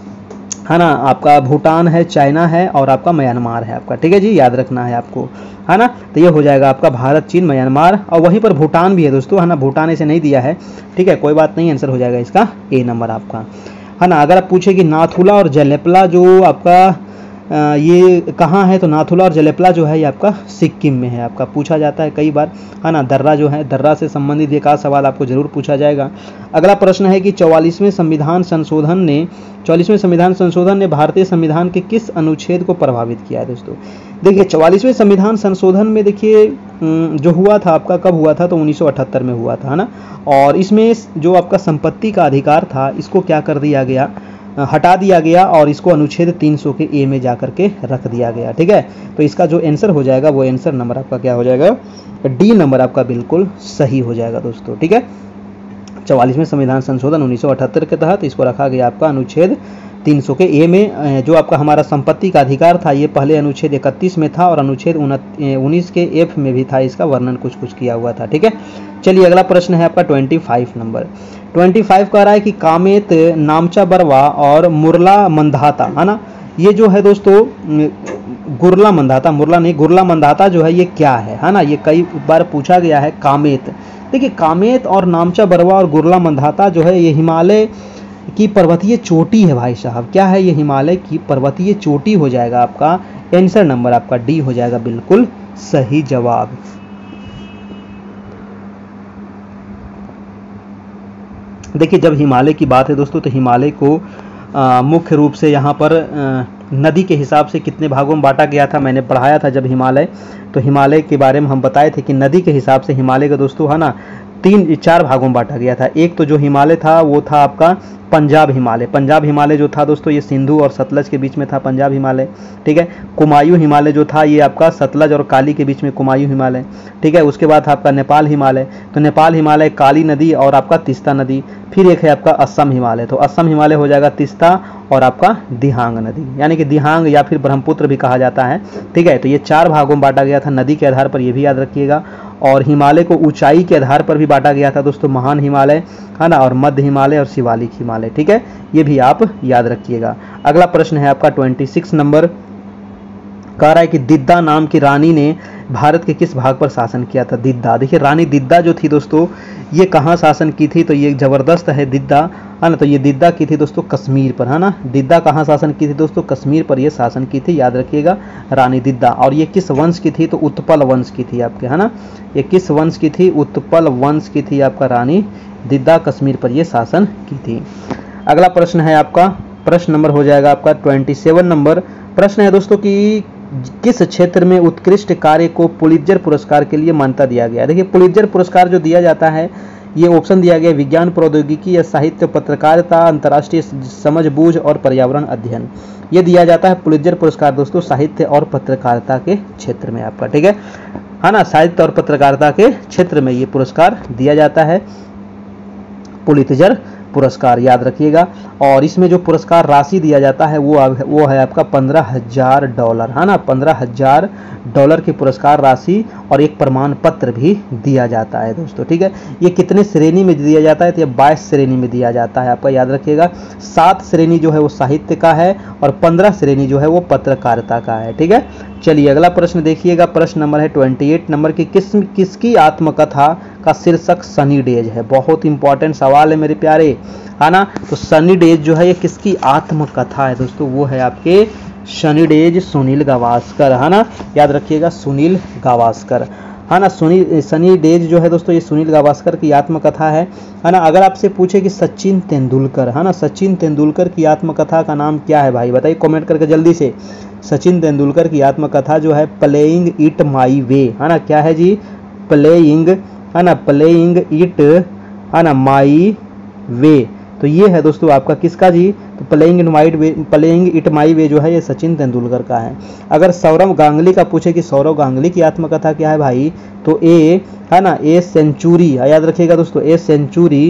है ना, आपका भूटान है, चाइना है और आपका म्यांमार है आपका। ठीक है जी, याद रखना है आपको, है ना। तो ये हो जाएगा आपका भारत, चीन, म्यांमार और वहीं पर भूटान भी है दोस्तों, है ना। भूटान इसे नहीं दिया है, ठीक है, कोई बात नहीं। आंसर हो जाएगा इसका ए नंबर आपका, है ना। अगर आप पूछे कि नाथुला और जलेपला जो आपका आ, ये कहाँ है, तो नाथुला और जलेपला जो है ये आपका सिक्किम में है आपका, पूछा जाता है कई बार, है ना। दर्रा जो है, दर्रा से संबंधित एक आध सवाल आपको जरूर पूछा जाएगा। अगला प्रश्न है कि चौवालीसवें संविधान संशोधन ने चौवालीसवें संविधान संशोधन ने भारतीय संविधान के किस अनुच्छेद को प्रभावित किया है दोस्तों? देखिए चौवालीसवें संविधान संशोधन में देखिए जो हुआ था आपका, कब हुआ था, तो उन्नीस सौ अठहत्तर में हुआ था, है ना। और इसमें जो आपका संपत्ति का अधिकार था इसको क्या कर दिया गया, हटा दिया गया और इसको अनुच्छेद तीन सौ के ए में जाकर के रख दिया गया। ठीक है, तो इसका जो आंसर हो जाएगा वो आंसर नंबर आपका क्या हो जाएगा, डी नंबर आपका बिल्कुल सही हो जाएगा दोस्तों। ठीक है, चवालीसवें संविधान संशोधन उन्नीस सौ अठहत्तर के तहत इसको रखा गया आपका अनुच्छेद तीन सौ के ए में। जो आपका हमारा संपत्ति का अधिकार था ये पहले अनुच्छेद इकतीस में था और अनुच्छेद उन्नीस के एफ में भी था, इसका वर्णन कुछ कुछ किया हुआ था। ठीक है, चलिए अगला प्रश्न है आपका पच्चीस नंबर। पच्चीस कह रहा है कि कामेत, नामचा बरवा और मुरला मंधाता, है ना, ये जो है दोस्तों गुरला मंधाता, मुरला नहीं गुरला मंधाता जो है ये क्या है, है ना, ये कई बार पूछा गया है। कामेत, देखिए कामेत और नामचा बरवा और गुरला मंधाता जो है ये हिमालय की पर्वतीय चोटी है भाई साहब। क्या है ये? हिमालय की पर्वतीय चोटी हो जाएगा आपका आंसर नंबर आपका डी हो जाएगा बिल्कुल सही जवाब। देखिए जब हिमालय की बात है दोस्तों तो हिमालय को आ, मुख्य रूप से यहाँ पर आ, नदी के हिसाब से कितने भागों में बांटा गया था, मैंने पढ़ाया था जब हिमालय, तो हिमालय के बारे में हम बताए थे कि नदी के हिसाब से हिमालय का दोस्तों है ना तीन चार भागों में बांटा गया था। एक तो जो हिमालय था वो था आपका पंजाब हिमालय। पंजाब हिमालय जो था दोस्तों ये सिंधु और सतलज के बीच में था पंजाब हिमालय। ठीक है, कुमायूं हिमालय जो था ये आपका सतलज और काली के बीच में कुमायूं हिमालय। ठीक है, उसके बाद था आपका नेपाल हिमालय। तो नेपाल हिमालय, काली नदी और आपका तीस्ता नदी। फिर एक है आपका असम हिमालय, तो असम हिमालय हो जाएगा तीस्ता और आपका दिहांग नदी, यानी कि दिहांग या फिर ब्रह्मपुत्र भी कहा जाता है। ठीक है, तो ये चार भागों में बांटा गया था नदी के आधार पर, ये भी याद रखिएगा। और हिमालय को ऊंचाई के आधार पर भी बांटा गया था दोस्तों, महान हिमालय है ना, और मध्य हिमालय और शिवालिक हिमालय। ठीक है, ये भी आप याद रखिएगा। अगला प्रश्न है आपका छब्बीस नंबर। कह रहा है कि दिद्दा नाम की रानी ने भारत के किस भाग पर शासन किया था? दिद्दा, देखिए रानी दिद्दा जो थी दोस्तों ये कहाँ शासन की थी? तो ये जबरदस्त है दिद्दा, है ना, तो ये दिद्दा की थी दोस्तों कश्मीर पर, है ना। दिद्दा कहाँ शासन की थी दोस्तों? कश्मीर पर ये शासन की थी, याद रखिएगा रानी दिद्दा। और ये किस वंश की थी? तो उत्पल वंश की थी आपके, है ना। ये किस वंश की थी? उत्पल वंश की थी आपका रानी दिद्दा, कश्मीर पर ये शासन की थी। अगला प्रश्न है आपका, प्रश्न नंबर हो जाएगा आपका सत्ताईस नंबर। प्रश्न है दोस्तों कि किस क्षेत्र में उत्कृष्ट कार्य को पुलित्जर पुरस्कार के लिए मान्यता दिया गया? देखिए पुलित्जर पुरस्कार जो दिया जाता है ये ऑप्शन दिया गया विज्ञान, प्रौद्योगिकी या साहित्य, पत्रकारिता, अंतर्राष्ट्रीय समझबूझ और पर्यावरण अध्ययन। ये दिया जाता है पुलित्जर पुरस्कार दोस्तों साहित्य और पत्रकारिता के क्षेत्र में आपका। ठीक है है ना, साहित्य और पत्रकारिता के क्षेत्र में ये पुरस्कार दिया जाता है पुलित्जर पुरस्कार, याद रखिएगा। और इसमें जो पुरस्कार राशि दिया जाता है वो वो है आपका पंद्रह हजार डॉलर, है ना, पंद्रह हजार डॉलर की पुरस्कार राशि और एक प्रमाण पत्र भी दिया जाता है दोस्तों। ठीक है, ये कितने श्रेणी में दिया जाता है? तो ये बाईस श्रेणी में दिया जाता है आपका, याद रखिएगा। सात श्रेणी जो है वो साहित्य का है और पंद्रह श्रेणी जो है वो पत्रकारिता का है। ठीक है, चलिए अगला प्रश्न देखिएगा, प्रश्न नंबर है अट्ठाईस नंबर की किस किसकी आत्मकथा का शीर्षक सनी डेज है? बहुत इंपॉर्टेंट सवाल है मेरे प्यारे, है ना। तो सनी डेज जो है ये किसकी आत्मकथा है दोस्तों? वो है आपके सनी डेज सुनील गावस्कर, है ना, याद रखिएगा सुनील गावस्कर, है ना। सुनील सनी डेज जो है दोस्तों ये सुनील गावस्कर की आत्मकथा है, है ना। अगर आपसे पूछे कि सचिन तेंदुलकर, है ना, सचिन तेंदुलकर की आत्मकथा का नाम क्या है भाई? बताइए कमेंट करके जल्दी से। सचिन तेंदुलकर की आत्मकथा जो है प्लेइंग इट माई वे, है ना, क्या है जी? प्लेइंग, है ना, प्लेइंग इट, है ना, माई वे। तो ये है दोस्तों आपका किसका जी? तो playing in my way, playing it my way जो है ये सचिन तेंदुलकर का है। अगर सौरव गांगुली का पूछे कि सौरव गांगुली की आत्मकथा क्या है भाई? तो ए, है ना, ए सेंचुरी, याद रखिएगा दोस्तों, a century,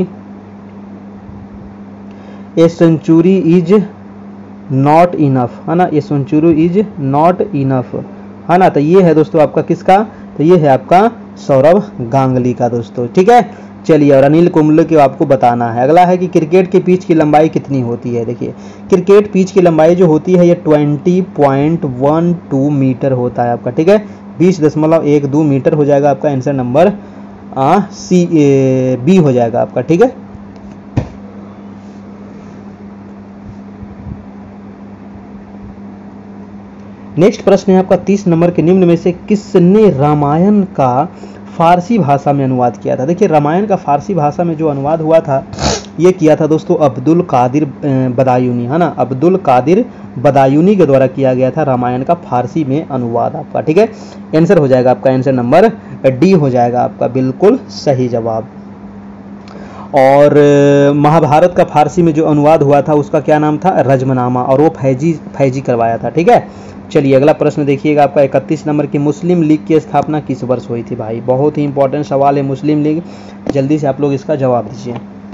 a century is not enough, है ना, a century is not enough, है ना। तो ये है दोस्तों आपका किसका? तो ये है आपका सौरव गांगुली का दोस्तों। ठीक है, चलिए और अनिल कुंबले को आपको बताना है। अगला है कि क्रिकेट के पिच की लंबाई कितनी होती है? देखिए क्रिकेट पिच की लंबाई जो होती है ये बीस पॉइंट बारह मीटर होता है आपका। ठीक है, बीस दशमलव एक दो मीटर हो जाएगा आपका आंसर नंबर आ, सी ए, बी हो जाएगा आपका। ठीक है, नेक्स्ट प्रश्न है आपका तीस नंबर के निम्न में से किसने रामायण का फारसी भाषा में अनुवाद किया था? देखिए रामायण का फारसी भाषा में जो अनुवाद हुआ था ये किया था दोस्तों अब्दुल कादिर बदायूनी, है ना, अब्दुल कादिर बदायूनी के द्वारा किया गया था रामायण का फारसी में अनुवाद आपका। ठीक है, आंसर हो जाएगा आपका आंसर नंबर डी हो जाएगा आपका बिल्कुल सही जवाब। और महाभारत का फारसी में जो अनुवाद हुआ था उसका क्या नाम था? रजमनामा, और वो फैजी फैजी करवाया था। ठीक है, चलिए अगला प्रश्न देखिएगा आपका इकतीस नंबर की मुस्लिम लीग की स्थापना किस वर्ष हुई थी भाई? बहुत ही इंपॉर्टेंट सवाल है मुस्लिम लीग, जल्दी से आप लोग इसका जवाब दीजिए।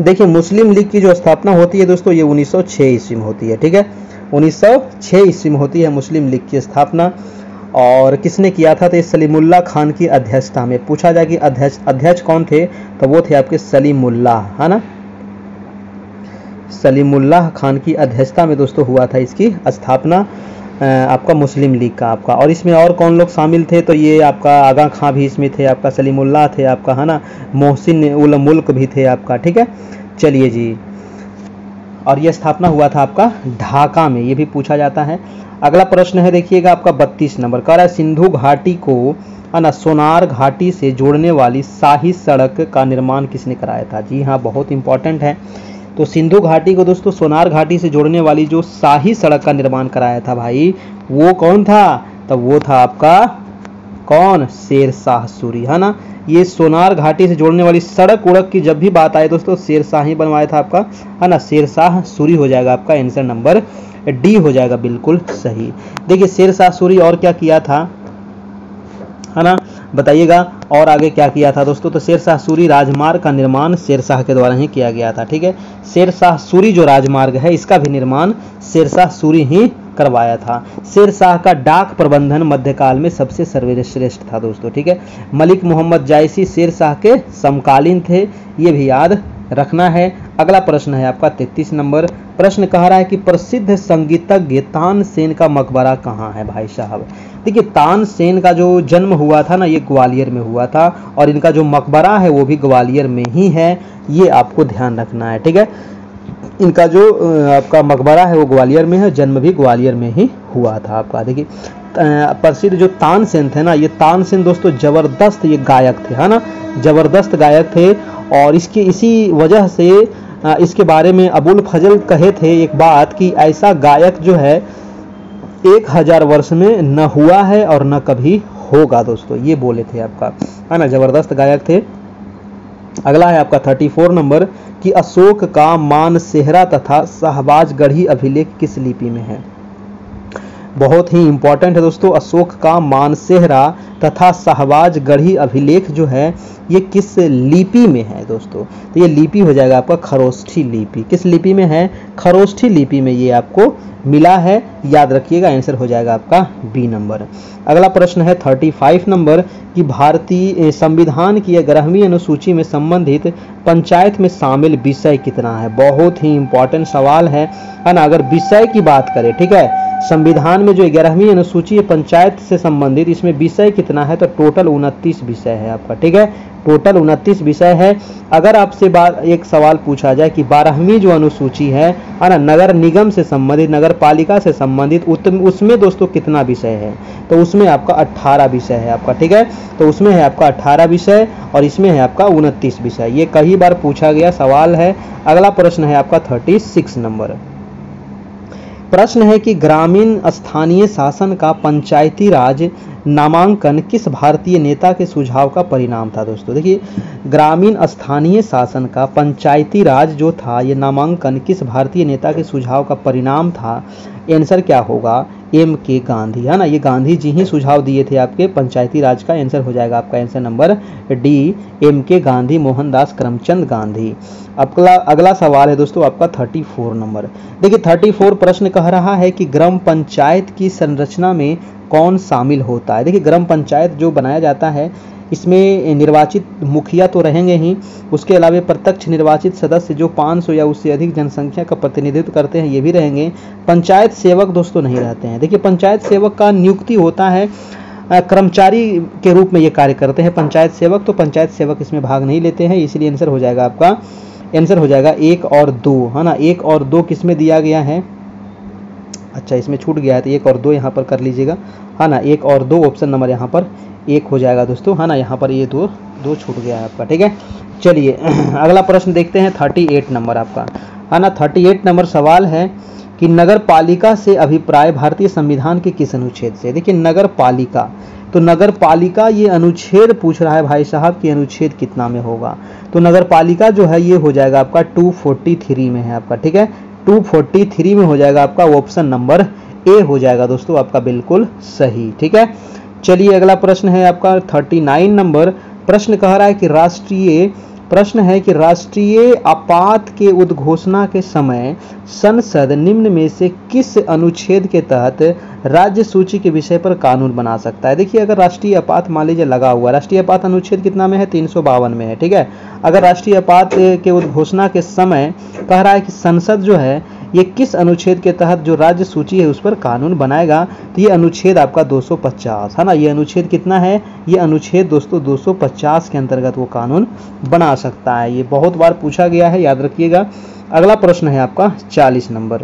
देखिए मुस्लिम लीग की जो स्थापना होती है दोस्तों ये उन्नीस सौ छह ईस्वी में होती है, ठीक है, उन्नीस सौ छह ईस्वी में होती है मुस्लिम लीग की स्थापना। और किसने किया था? तो ये सलीमुल्लाह खान की अध्यक्षता में। पूछा जाए कि अध्यक्ष अध्यक्ष कौन थे, तो वो थे आपके सलीमुल्लाह, है ना, सलीमुल्लाह खान की अध्यक्षता में दोस्तों हुआ था इसकी स्थापना आपका मुस्लिम लीग का आपका। और इसमें और कौन लोग शामिल थे? तो ये आपका आगा खां भी इसमें थे आपका, सलीमुल्लाह थे आपका, है ना, मोहसिन उल मुल्क भी थे आपका, ठीक है। चलिए जी, और ये स्थापना हुआ था आपका ढाका में, ये भी पूछा जाता है। अगला प्रश्न है देखिएगा आपका बत्तीस नंबर, कह रहा है सिंधु घाटी को, है ना, सोनार घाटी से जोड़ने वाली शाही सड़क का निर्माण किसने कराया था? जी हाँ, बहुत इंपॉर्टेंट है। तो सिंधु घाटी को दोस्तों सोनार घाटी से जोड़ने वाली जो शाही सड़क का निर्माण कराया था भाई, वो कौन था? तो वो था आपका कौन? शेर शाह सूरी, है ना। ये सोनार घाटी से जोड़ने वाली सड़क उड़क की जब भी बात आए दोस्तों, शेर शाह ही बनवाया था आपका, है ना, शेर शाह सूरी हो जाएगा आपका आंसर नंबर डी हो जाएगा, बिल्कुल सही। देखिए शेर शाह सूरी और क्या किया था, है ना, बताइएगा, और आगे क्या किया था दोस्तों? तो शेर शाह सूरी राजमार्ग का निर्माण शेर शाह के द्वारा ही किया गया था, ठीक है। शेर शाह सूरी जो राजमार्ग है इसका भी निर्माण शेर शाह सूरी ही करवाया था। शेर शाह का डाक प्रबंधन मध्यकाल में सबसे सर्वश्रेष्ठ था दोस्तों, ठीक है। मलिक मोहम्मद जायसी शेर शाह के समकालीन थे, ये भी याद रखना है। अगला प्रश्न है आपका तैंतीस नंबर, प्रश्न कह रहा है कि प्रसिद्ध संगीतज्ञ तानसेन का मकबरा कहाँ है भाई साहब? देखिए तानसेन का जो जन्म हुआ था ना, ये ग्वालियर में हुआ था, और इनका जो मकबरा है वो भी ग्वालियर में ही है, ये आपको ध्यान रखना है, ठीक है। इनका जो आपका मकबरा है वो ग्वालियर में है, जन्म भी ग्वालियर में ही हुआ था आपका। देखिए प्रसिद्ध जो तानसेन थे ना, ये तानसेन दोस्तों जबरदस्त ये गायक थे, है ना, जबरदस्त गायक थे। और इसके इसी वजह से इसके बारे में अबुल फजल कहे थे एक बात कि ऐसा गायक जो है एक हजार वर्ष में न हुआ है और न कभी होगा दोस्तों, ये बोले थे आपका, है ना, जबरदस्त गायक थे। अगला है आपका चौंतीस नंबर कि अशोक का मानसेहरा तथा शाहबाजगढ़ी अभिलेख किस लिपि में है? बहुत ही इंपॉर्टेंट है दोस्तों, अशोक का मानसेहरा तथा शाहबाजगढ़ी अभिलेख जो है ये किस लिपि में है दोस्तों? तो ये लिपि हो जाएगा आपका खरोष्ठी लिपि। किस लिपि में है? खरोष्ठी लिपि में ये आपको मिला है, याद रखिएगा, आंसर हो जाएगा आपका बी नंबर। अगला प्रश्न है पैंतीस नंबर कि भारतीय संविधान की ग्यारहवीं अनुसूची में संबंधित पंचायत में शामिल विषय कितना है? बहुत ही इंपॉर्टेंट सवाल है, है ना। अगर विषय की बात करें, ठीक है, संविधान में जो ग्यारहवीं अनुसूची है पंचायत से संबंधित, इसमें विषय कितना है? तो टोटल उनतीस विषय है आपका, ठीक है, टोटल उनतीस विषय है। अगर आपसे बात एक सवाल पूछा जाए कि बारहवीं जो अनुसूची है, है ना, नगर निगम से संबंधित, नगर पालिका से संबंधित, उसमें दोस्तों कितना विषय है? तो उसमें आपका अट्ठारह विषय है आपका, ठीक है, तो उसमें है आपका अट्ठारह विषय और इसमें है आपका उनतीस विषय। ये कई बार पूछा गया सवाल है। अगला प्रश्न है आपका छत्तीस नंबर, प्रश्न है कि ग्रामीण स्थानीय शासन का पंचायती राज नामांकन किस भारतीय नेता के सुझाव का परिणाम था दोस्तों? देखिए ग्रामीण स्थानीय शासन का पंचायती राज जो था ये नामांकन किस भारतीय नेता के सुझाव का परिणाम था? आंसर क्या होगा? एम के गांधी, है ना, ये गांधी जी ही सुझाव दिए थे आपके पंचायती राज का। आंसर हो जाएगा आपका आंसर नंबर डी, एम के गांधी, मोहनदास करमचंद गांधी। अगला अगला सवाल है दोस्तों आपका चौंतीस नंबर। देखिए चौंतीस प्रश्न कह रहा है कि ग्राम पंचायत की संरचना में कौन शामिल होता है? देखिए ग्राम पंचायत जो बनाया जाता है इसमें निर्वाचित मुखिया तो रहेंगे ही, उसके अलावा प्रत्यक्ष निर्वाचित सदस्य जो पाँच सौ या उससे अधिक जनसंख्या का प्रतिनिधित्व करते हैं ये भी रहेंगे। पंचायत सेवक दोस्तों नहीं रहते हैं। देखिए पंचायत सेवक का नियुक्ति होता है, कर्मचारी के रूप में ये कार्य करते हैं पंचायत सेवक, तो पंचायत सेवक इसमें भाग नहीं लेते हैं, इसलिए आंसर हो जाएगा आपका, आंसर हो जाएगा एक और दो, है ना, एक और दो किसमें दिया गया है? अच्छा इसमें छूट गया है तो एक और दो यहाँ पर कर लीजिएगा, है ना, एक और दो ऑप्शन नंबर यहाँ पर एक हो जाएगा दोस्तों, है ना, यहाँ पर ये दो दो छूट गया है आपका, ठीक है। चलिए अगला प्रश्न देखते हैं अड़तीस नंबर आपका, है ना। अड़तीस नंबर सवाल है कि नगर पालिका से अभिप्राय भारतीय संविधान के किस अनुच्छेद से? देखिए नगर पालिका, तो नगर पालिका ये अनुच्छेद पूछ रहा है भाई साहब कि अनुच्छेद कितना में होगा? तो नगर पालिका जो है ये हो जाएगा आपका दो सौ तैंतालीस में है आपका, ठीक है, दो सौ तैंतालीस में हो जाएगा आपका, ऑप्शन नंबर ए हो जाएगा दोस्तों आपका, बिल्कुल सही, ठीक है। चलिए अगला प्रश्न है आपका उनतालीस नंबर, प्रश्न कह रहा है कि राष्ट्रीय प्रश्न है कि राष्ट्रीय आपात के उद्घोषणा के समय संसद निम्न में से किस अनुच्छेद के तहत राज्य सूची के विषय पर कानून बना सकता है। देखिए, अगर राष्ट्रीय आपात मान लीजिए लगा हुआ, राष्ट्रीय आपात अनुच्छेद कितना में है, तीन सौ बावन में है, ठीक है। अगर राष्ट्रीय आपात के उद्घोषणा के समय कह रहा है कि संसद जो है ये किस अनुच्छेद के तहत जो राज्य सूची है उस पर कानून बनाएगा, तो ये अनुच्छेद आपका दो सौ पचास है ना। ये अनुच्छेद कितना है, ये अनुच्छेद दोस्तों दो सौ पचास के अंतर्गत वो कानून बना सकता है। ये बहुत बार पूछा गया है, याद रखिएगा। अगला प्रश्न है आपका चालीस नंबर।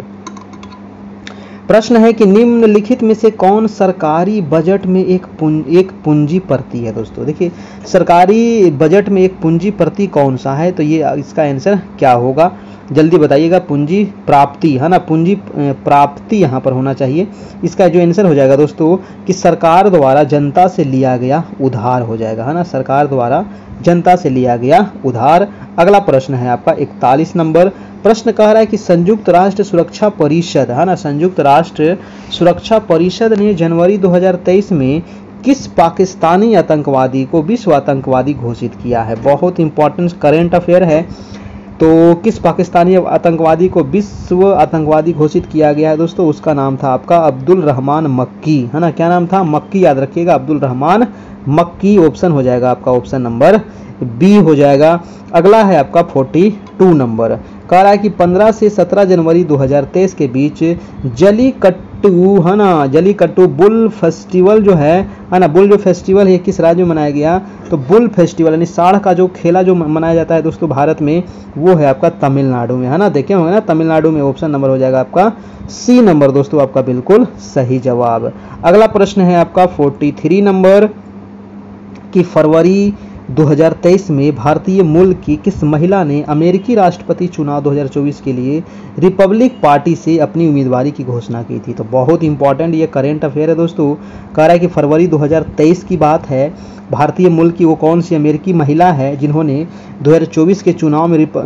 प्रश्न है कि निम्नलिखित में से कौन सरकारी बजट में एक पूंजी एक पूंजी प्रति है। दोस्तों देखिए, सरकारी बजट में एक पूंजी प्रति कौन सा है, तो ये इसका आंसर क्या होगा, जल्दी बताइएगा। पूंजी प्राप्ति है ना, पूंजी प्राप्ति यहाँ पर होना चाहिए। इसका जो आंसर हो जाएगा दोस्तों कि सरकार द्वारा जनता से लिया गया उधार हो जाएगा, है ना, सरकार द्वारा जनता से लिया गया उधार। अगला प्रश्न है आपका इकतालीस नंबर। प्रश्न कह रहा है कि संयुक्त राष्ट्र सुरक्षा परिषद है ना, संयुक्त राष्ट्र सुरक्षा परिषद ने जनवरी दो हज़ार तेईस में किस पाकिस्तानी आतंकवादी को विश्व आतंकवादी घोषित किया है। बहुत इंपॉर्टेंट करेंट अफेयर है। तो किस पाकिस्तानी आतंकवादी को विश्व आतंकवादी घोषित किया गया है दोस्तों, उसका नाम था आपका अब्दुल रहमान मक्की, है ना। क्या नाम था, मक्की, याद रखिएगा, अब्दुल रहमान मक्की। ऑप्शन हो जाएगा आपका ऑप्शन नंबर बी हो जाएगा। अगला है आपका बयालीस नंबर। कह रहा है कि पंद्रह से सत्रह जनवरी दो हज़ार तेईस के बीच जलीकट्टू है ना, जलीकट्टू बुल फेस्टिवल जो है है ना, बुल जो फेस्टिवल है किस राज्य में मनाया गया, तो बुल फेस्टिवल यानी साढ़ का जो खेला जो मनाया जाता है दोस्तों भारत में, वो है आपका तमिलनाडु में, है ना। देखे होंगे ना, तमिलनाडु में। ऑप्शन नंबर हो जाएगा आपका सी नंबर दोस्तों, आपका बिल्कुल सही जवाब। अगला प्रश्न है आपका तैंतालीस नंबर कि फरवरी दो हज़ार तेईस में भारतीय मूल की किस महिला ने अमेरिकी राष्ट्रपति चुनाव दो हज़ार चौबीस के लिए रिपब्लिक पार्टी से अपनी उम्मीदवारी की घोषणा की थी। तो बहुत इंपॉर्टेंट ये करेंट अफेयर है दोस्तों। कह रहा है कि फरवरी दो हज़ार तेईस की बात है, भारतीय मूल की वो कौन सी अमेरिकी महिला है जिन्होंने दो हज़ार चौबीस के चुनाव में रिप,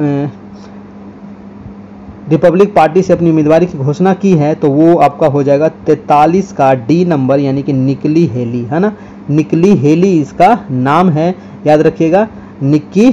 रिपब्लिक पार्टी से अपनी उम्मीदवारी की घोषणा की है, तो वो आपका हो जाएगा तैंतालीस का डी नंबर, यानी कि निकली हेली, है ना। निकली हेली इसका नाम है, याद रखिएगा। Nikki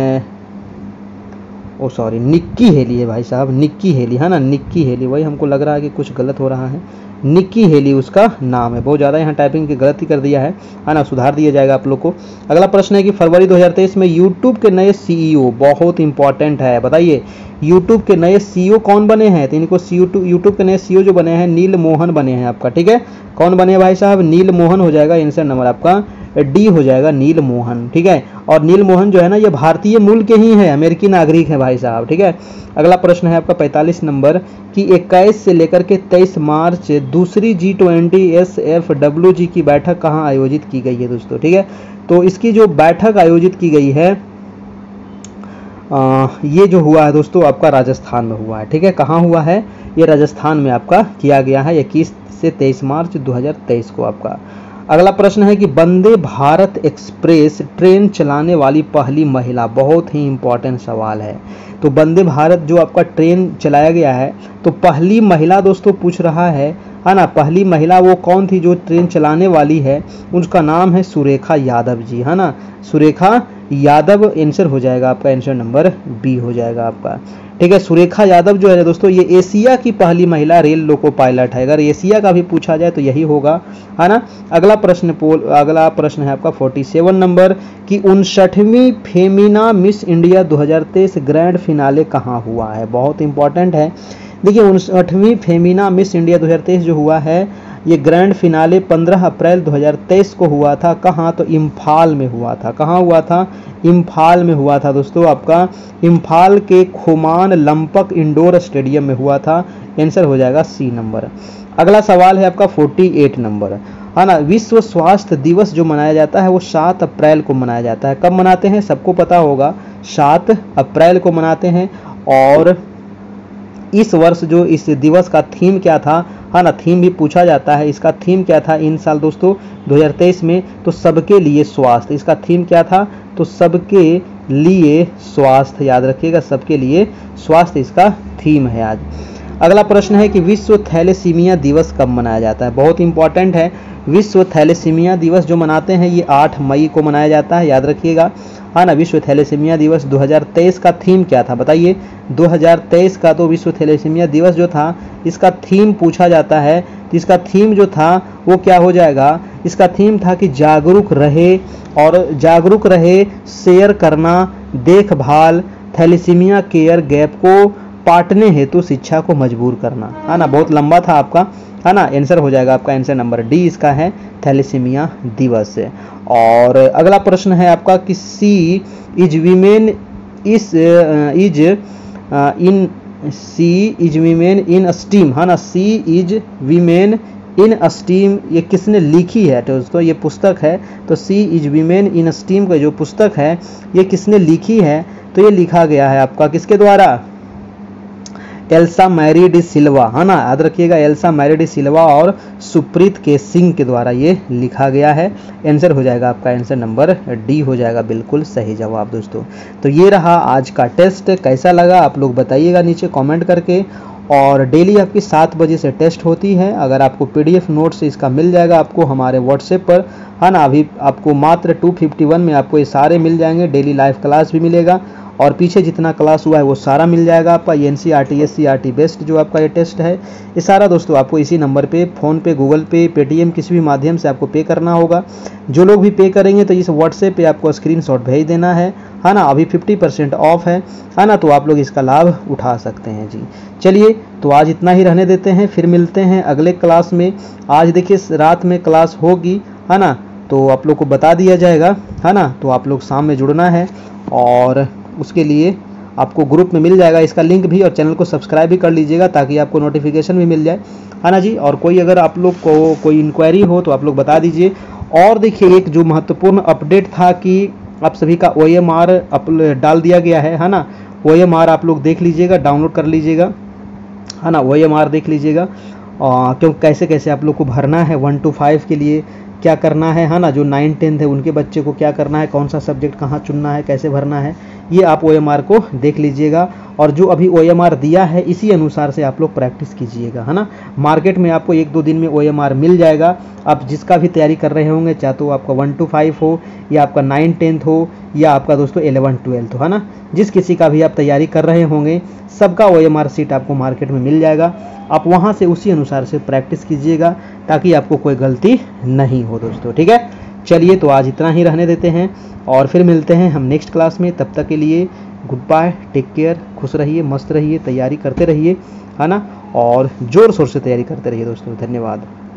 oh sorry Nikki Haley है भाई साहब, निक्की हेली, है ना, निक्की हेली। वही हमको लग रहा है कि कुछ गलत हो रहा है, निक्की हेली उसका नाम है। बहुत ज़्यादा यहाँ टाइपिंग की गलती कर दिया है है ना, सुधार दिया जाएगा आप लोग को। अगला प्रश्न है कि फरवरी दो हज़ार तेईस में यूट्यूब के नए सीईओ, बहुत इंपॉर्टेंट है, बताइए यूट्यूब के नए सीईओ कौन बने हैं। तो इनको यूट्यूब के नए सीईओ जो बने हैं नील मोहन बने हैं आपका, ठीक है। कौन बने हैं भाई साहब, नील मोहन हो जाएगा। आंसर नंबर आपका डी हो जाएगा, नील मोहन, ठीक है। और नील मोहन जो है ना, ये भारतीय मूल के ही हैं, अमेरिकी नागरिक है भाई साहब, ठीक है। अगला प्रश्न है आपका पैंतालीस नंबर कि इक्कीस से लेकर के तेईस मार्च दूसरी G twenty S F W G की बैठक कहाँ आयोजित की गई है दोस्तों, ठीक है। तो इसकी जो बैठक आयोजित की गई है आ, ये जो हुआ है दोस्तों आपका राजस्थान में हुआ है, ठीक है। कहाँ हुआ है, ये राजस्थान में आपका किया गया है, इक्कीस से तेईस मार्च दो हज़ार तेईस को आपका। अगला प्रश्न है कि वंदे भारत एक्सप्रेस ट्रेन चलाने वाली पहली महिला, बहुत ही इंपॉर्टेंट सवाल है। तो वंदे भारत जो आपका ट्रेन चलाया गया है, तो पहली महिला दोस्तों पूछ रहा है है ना, पहली महिला वो कौन थी जो ट्रेन चलाने वाली है, उसका नाम है सुरेखा यादव जी, है ना, सुरेखा यादव। आंसर हो जाएगा आपका आंसर नंबर बी हो जाएगा आपका, ठीक है। सुरेखा यादव जो है दोस्तों ये एशिया की पहली महिला रेल लोको पायलट है। अगर एशिया का भी पूछा जाए तो यही होगा, है ना। अगला प्रश्न पोल अगला प्रश्न है आपका सैंतालीस नंबर कि उनसठवीं फेमिना मिस इंडिया दो हज़ार तेईस ग्रैंड फिनाले कहाँ हुआ है। बहुत इंपॉर्टेंट है। देखिए उनसठवीं फेमिना मिस इंडिया दो हज़ार तेईस जो हुआ है, ये ग्रैंड फिनाले पंद्रह अप्रैल दो हज़ार तेईस को हुआ था। कहाँ, तो इम्फाल में हुआ था। कहाँ हुआ था, इम्फाल में हुआ था दोस्तों, आपका इम्फाल के खोमान लंपक इंडोर स्टेडियम में हुआ था। आंसर हो जाएगा सी नंबर। अगला सवाल है आपका अड़तालीस नंबर, है ना। विश्व स्वास्थ्य दिवस जो मनाया जाता है वो सात अप्रैल को मनाया जाता है। कब मनाते हैं, सबको पता होगा, सात अप्रैल को मनाते हैं। और इस वर्ष जो इस दिवस का थीम क्या था, है ना, थीम भी पूछा जाता है। इसका थीम क्या था इन साल दोस्तों दो हज़ार तेईस में, तो सबके लिए स्वास्थ्य। इसका थीम क्या था, तो सबके लिए स्वास्थ्य, याद रखिएगा, सबके लिए स्वास्थ्य इसका थीम है आज। अगला प्रश्न है कि विश्व थैलेसीमिया दिवस कब मनाया जाता है। बहुत इंपॉर्टेंट है। विश्व थैलेसीमिया दिवस जो मनाते हैं ये आठ मई को मनाया जाता है, याद रखिएगा, हाँ ना। विश्व थैलेसीमिया दिवस दो हज़ार तेईस का थीम क्या था बताइए? दो हज़ार तेईस का तो विश्व थैलेसीमिया दिवस जो था इसका थीम पूछा जाता है, तो इसका थीम जो था वो क्या हो जाएगा? इसका थीम था कि जागरूक रहे, और जागरूक रहे, शेयर करना, देखभाल, थैलेसीमिया केयर गैप को पाटने हेतु शिक्षा को मजबूर करना, है ना। बहुत लंबा था आपका, है ना। आंसर हो जाएगा आपका आंसर नंबर डी इसका है, थैलेसीमिया दिवस है। और अगला प्रश्न है आपका कि she is women is is in she is women in STEM, है ना। She is women in STEM ये किसने लिखी है? तो दोस्तों ये पुस्तक है, तो she is women in STEM का जो पुस्तक है ये किसने लिखी है? तो ये लिखा गया है आपका किसके द्वारा? एल्सा मैरी डी सिल्वा, है ना, याद रखिएगा, एल्सा मैरी डी सिल्वा और सुप्रीत के सिंह के द्वारा ये लिखा गया है। आंसर हो जाएगा आपका आंसर नंबर डी हो जाएगा, बिल्कुल सही जवाब दोस्तों। तो ये रहा आज का टेस्ट, कैसा लगा आप लोग बताइएगा नीचे कमेंट करके। और डेली आपकी सात बजे से टेस्ट होती है। अगर आपको पीडीएफ नोट्स इसका मिल जाएगा आपको हमारे व्हाट्सएप पर, है ना। अभी आपको मात्र दो सौ इक्यावन में आपको ये सारे मिल जाएंगे, डेली लाइव क्लास भी मिलेगा, और पीछे जितना क्लास हुआ है वो सारा मिल जाएगा आपका। N C R T S C R T based जो आपका ये टेस्ट है ये सारा दोस्तों आपको इसी नंबर पे फ़ोन पे, गूगल पे, पेटीएम किसी भी माध्यम से आपको पे करना होगा। जो लोग भी पे करेंगे तो इस व्हाट्सएप पे आपको स्क्रीनशॉट भेज देना है, है ना। अभी पचास परसेंट ऑफ है, है ना, तो आप लोग इसका लाभ उठा सकते हैं जी। चलिए तो आज इतना ही रहने देते हैं, फिर मिलते हैं अगले क्लास में। आज देखिए रात में क्लास होगी, है ना, तो आप लोग को बता दिया जाएगा, है ना। तो आप लोग शाम में जुड़ना है, और उसके लिए आपको ग्रुप में मिल जाएगा इसका लिंक भी, और चैनल को सब्सक्राइब भी कर लीजिएगा ताकि आपको नोटिफिकेशन भी मिल जाए, है ना जी। और कोई अगर आप लोग को कोई इंक्वायरी हो तो आप लोग बता दीजिए। और देखिए एक जो महत्वपूर्ण अपडेट था कि आप सभी का ओ एम आर डाल दिया गया है, है ना। ओ एम आर आप लोग देख लीजिएगा, डाउनलोड कर लीजिएगा, है ना। ओ एम आर देख लीजिएगा, क्यों कैसे कैसे आप लोग को भरना है, वन टू फाइव के लिए क्या करना है, है ना। जो नाइन टेंथ है उनके बच्चे को क्या करना है, कौन सा सब्जेक्ट कहाँ चुनना है, कैसे भरना है, ये आप ओ एम आर को देख लीजिएगा। और जो अभी ओ एम आर दिया है इसी अनुसार से आप लोग प्रैक्टिस कीजिएगा, है ना। मार्केट में आपको एक दो दिन में ओ एम आर मिल जाएगा। आप जिसका भी तैयारी कर रहे होंगे, चाहे तो आपका वन टू फाइव हो, या आपका नाइन टेंथ हो, या आपका दोस्तों इलेवन ट्वेल्थ हो, है ना। जिस किसी का भी आप तैयारी कर रहे होंगे सबका ओ एम आर सीट आपको मार्केट में मिल जाएगा। आप वहाँ से उसी अनुसार से प्रैक्टिस कीजिएगा ताकि आपको कोई गलती नहीं हो दोस्तों, ठीक है। चलिए तो आज इतना ही रहने देते हैं, और फिर मिलते हैं हम नेक्स्ट क्लास में। तब तक के लिए गुड बाय, टेक केयर, खुश रहिए, मस्त रहिए, तैयारी करते रहिए, है ना, और जोर शोर से तैयारी करते रहिए दोस्तों। धन्यवाद।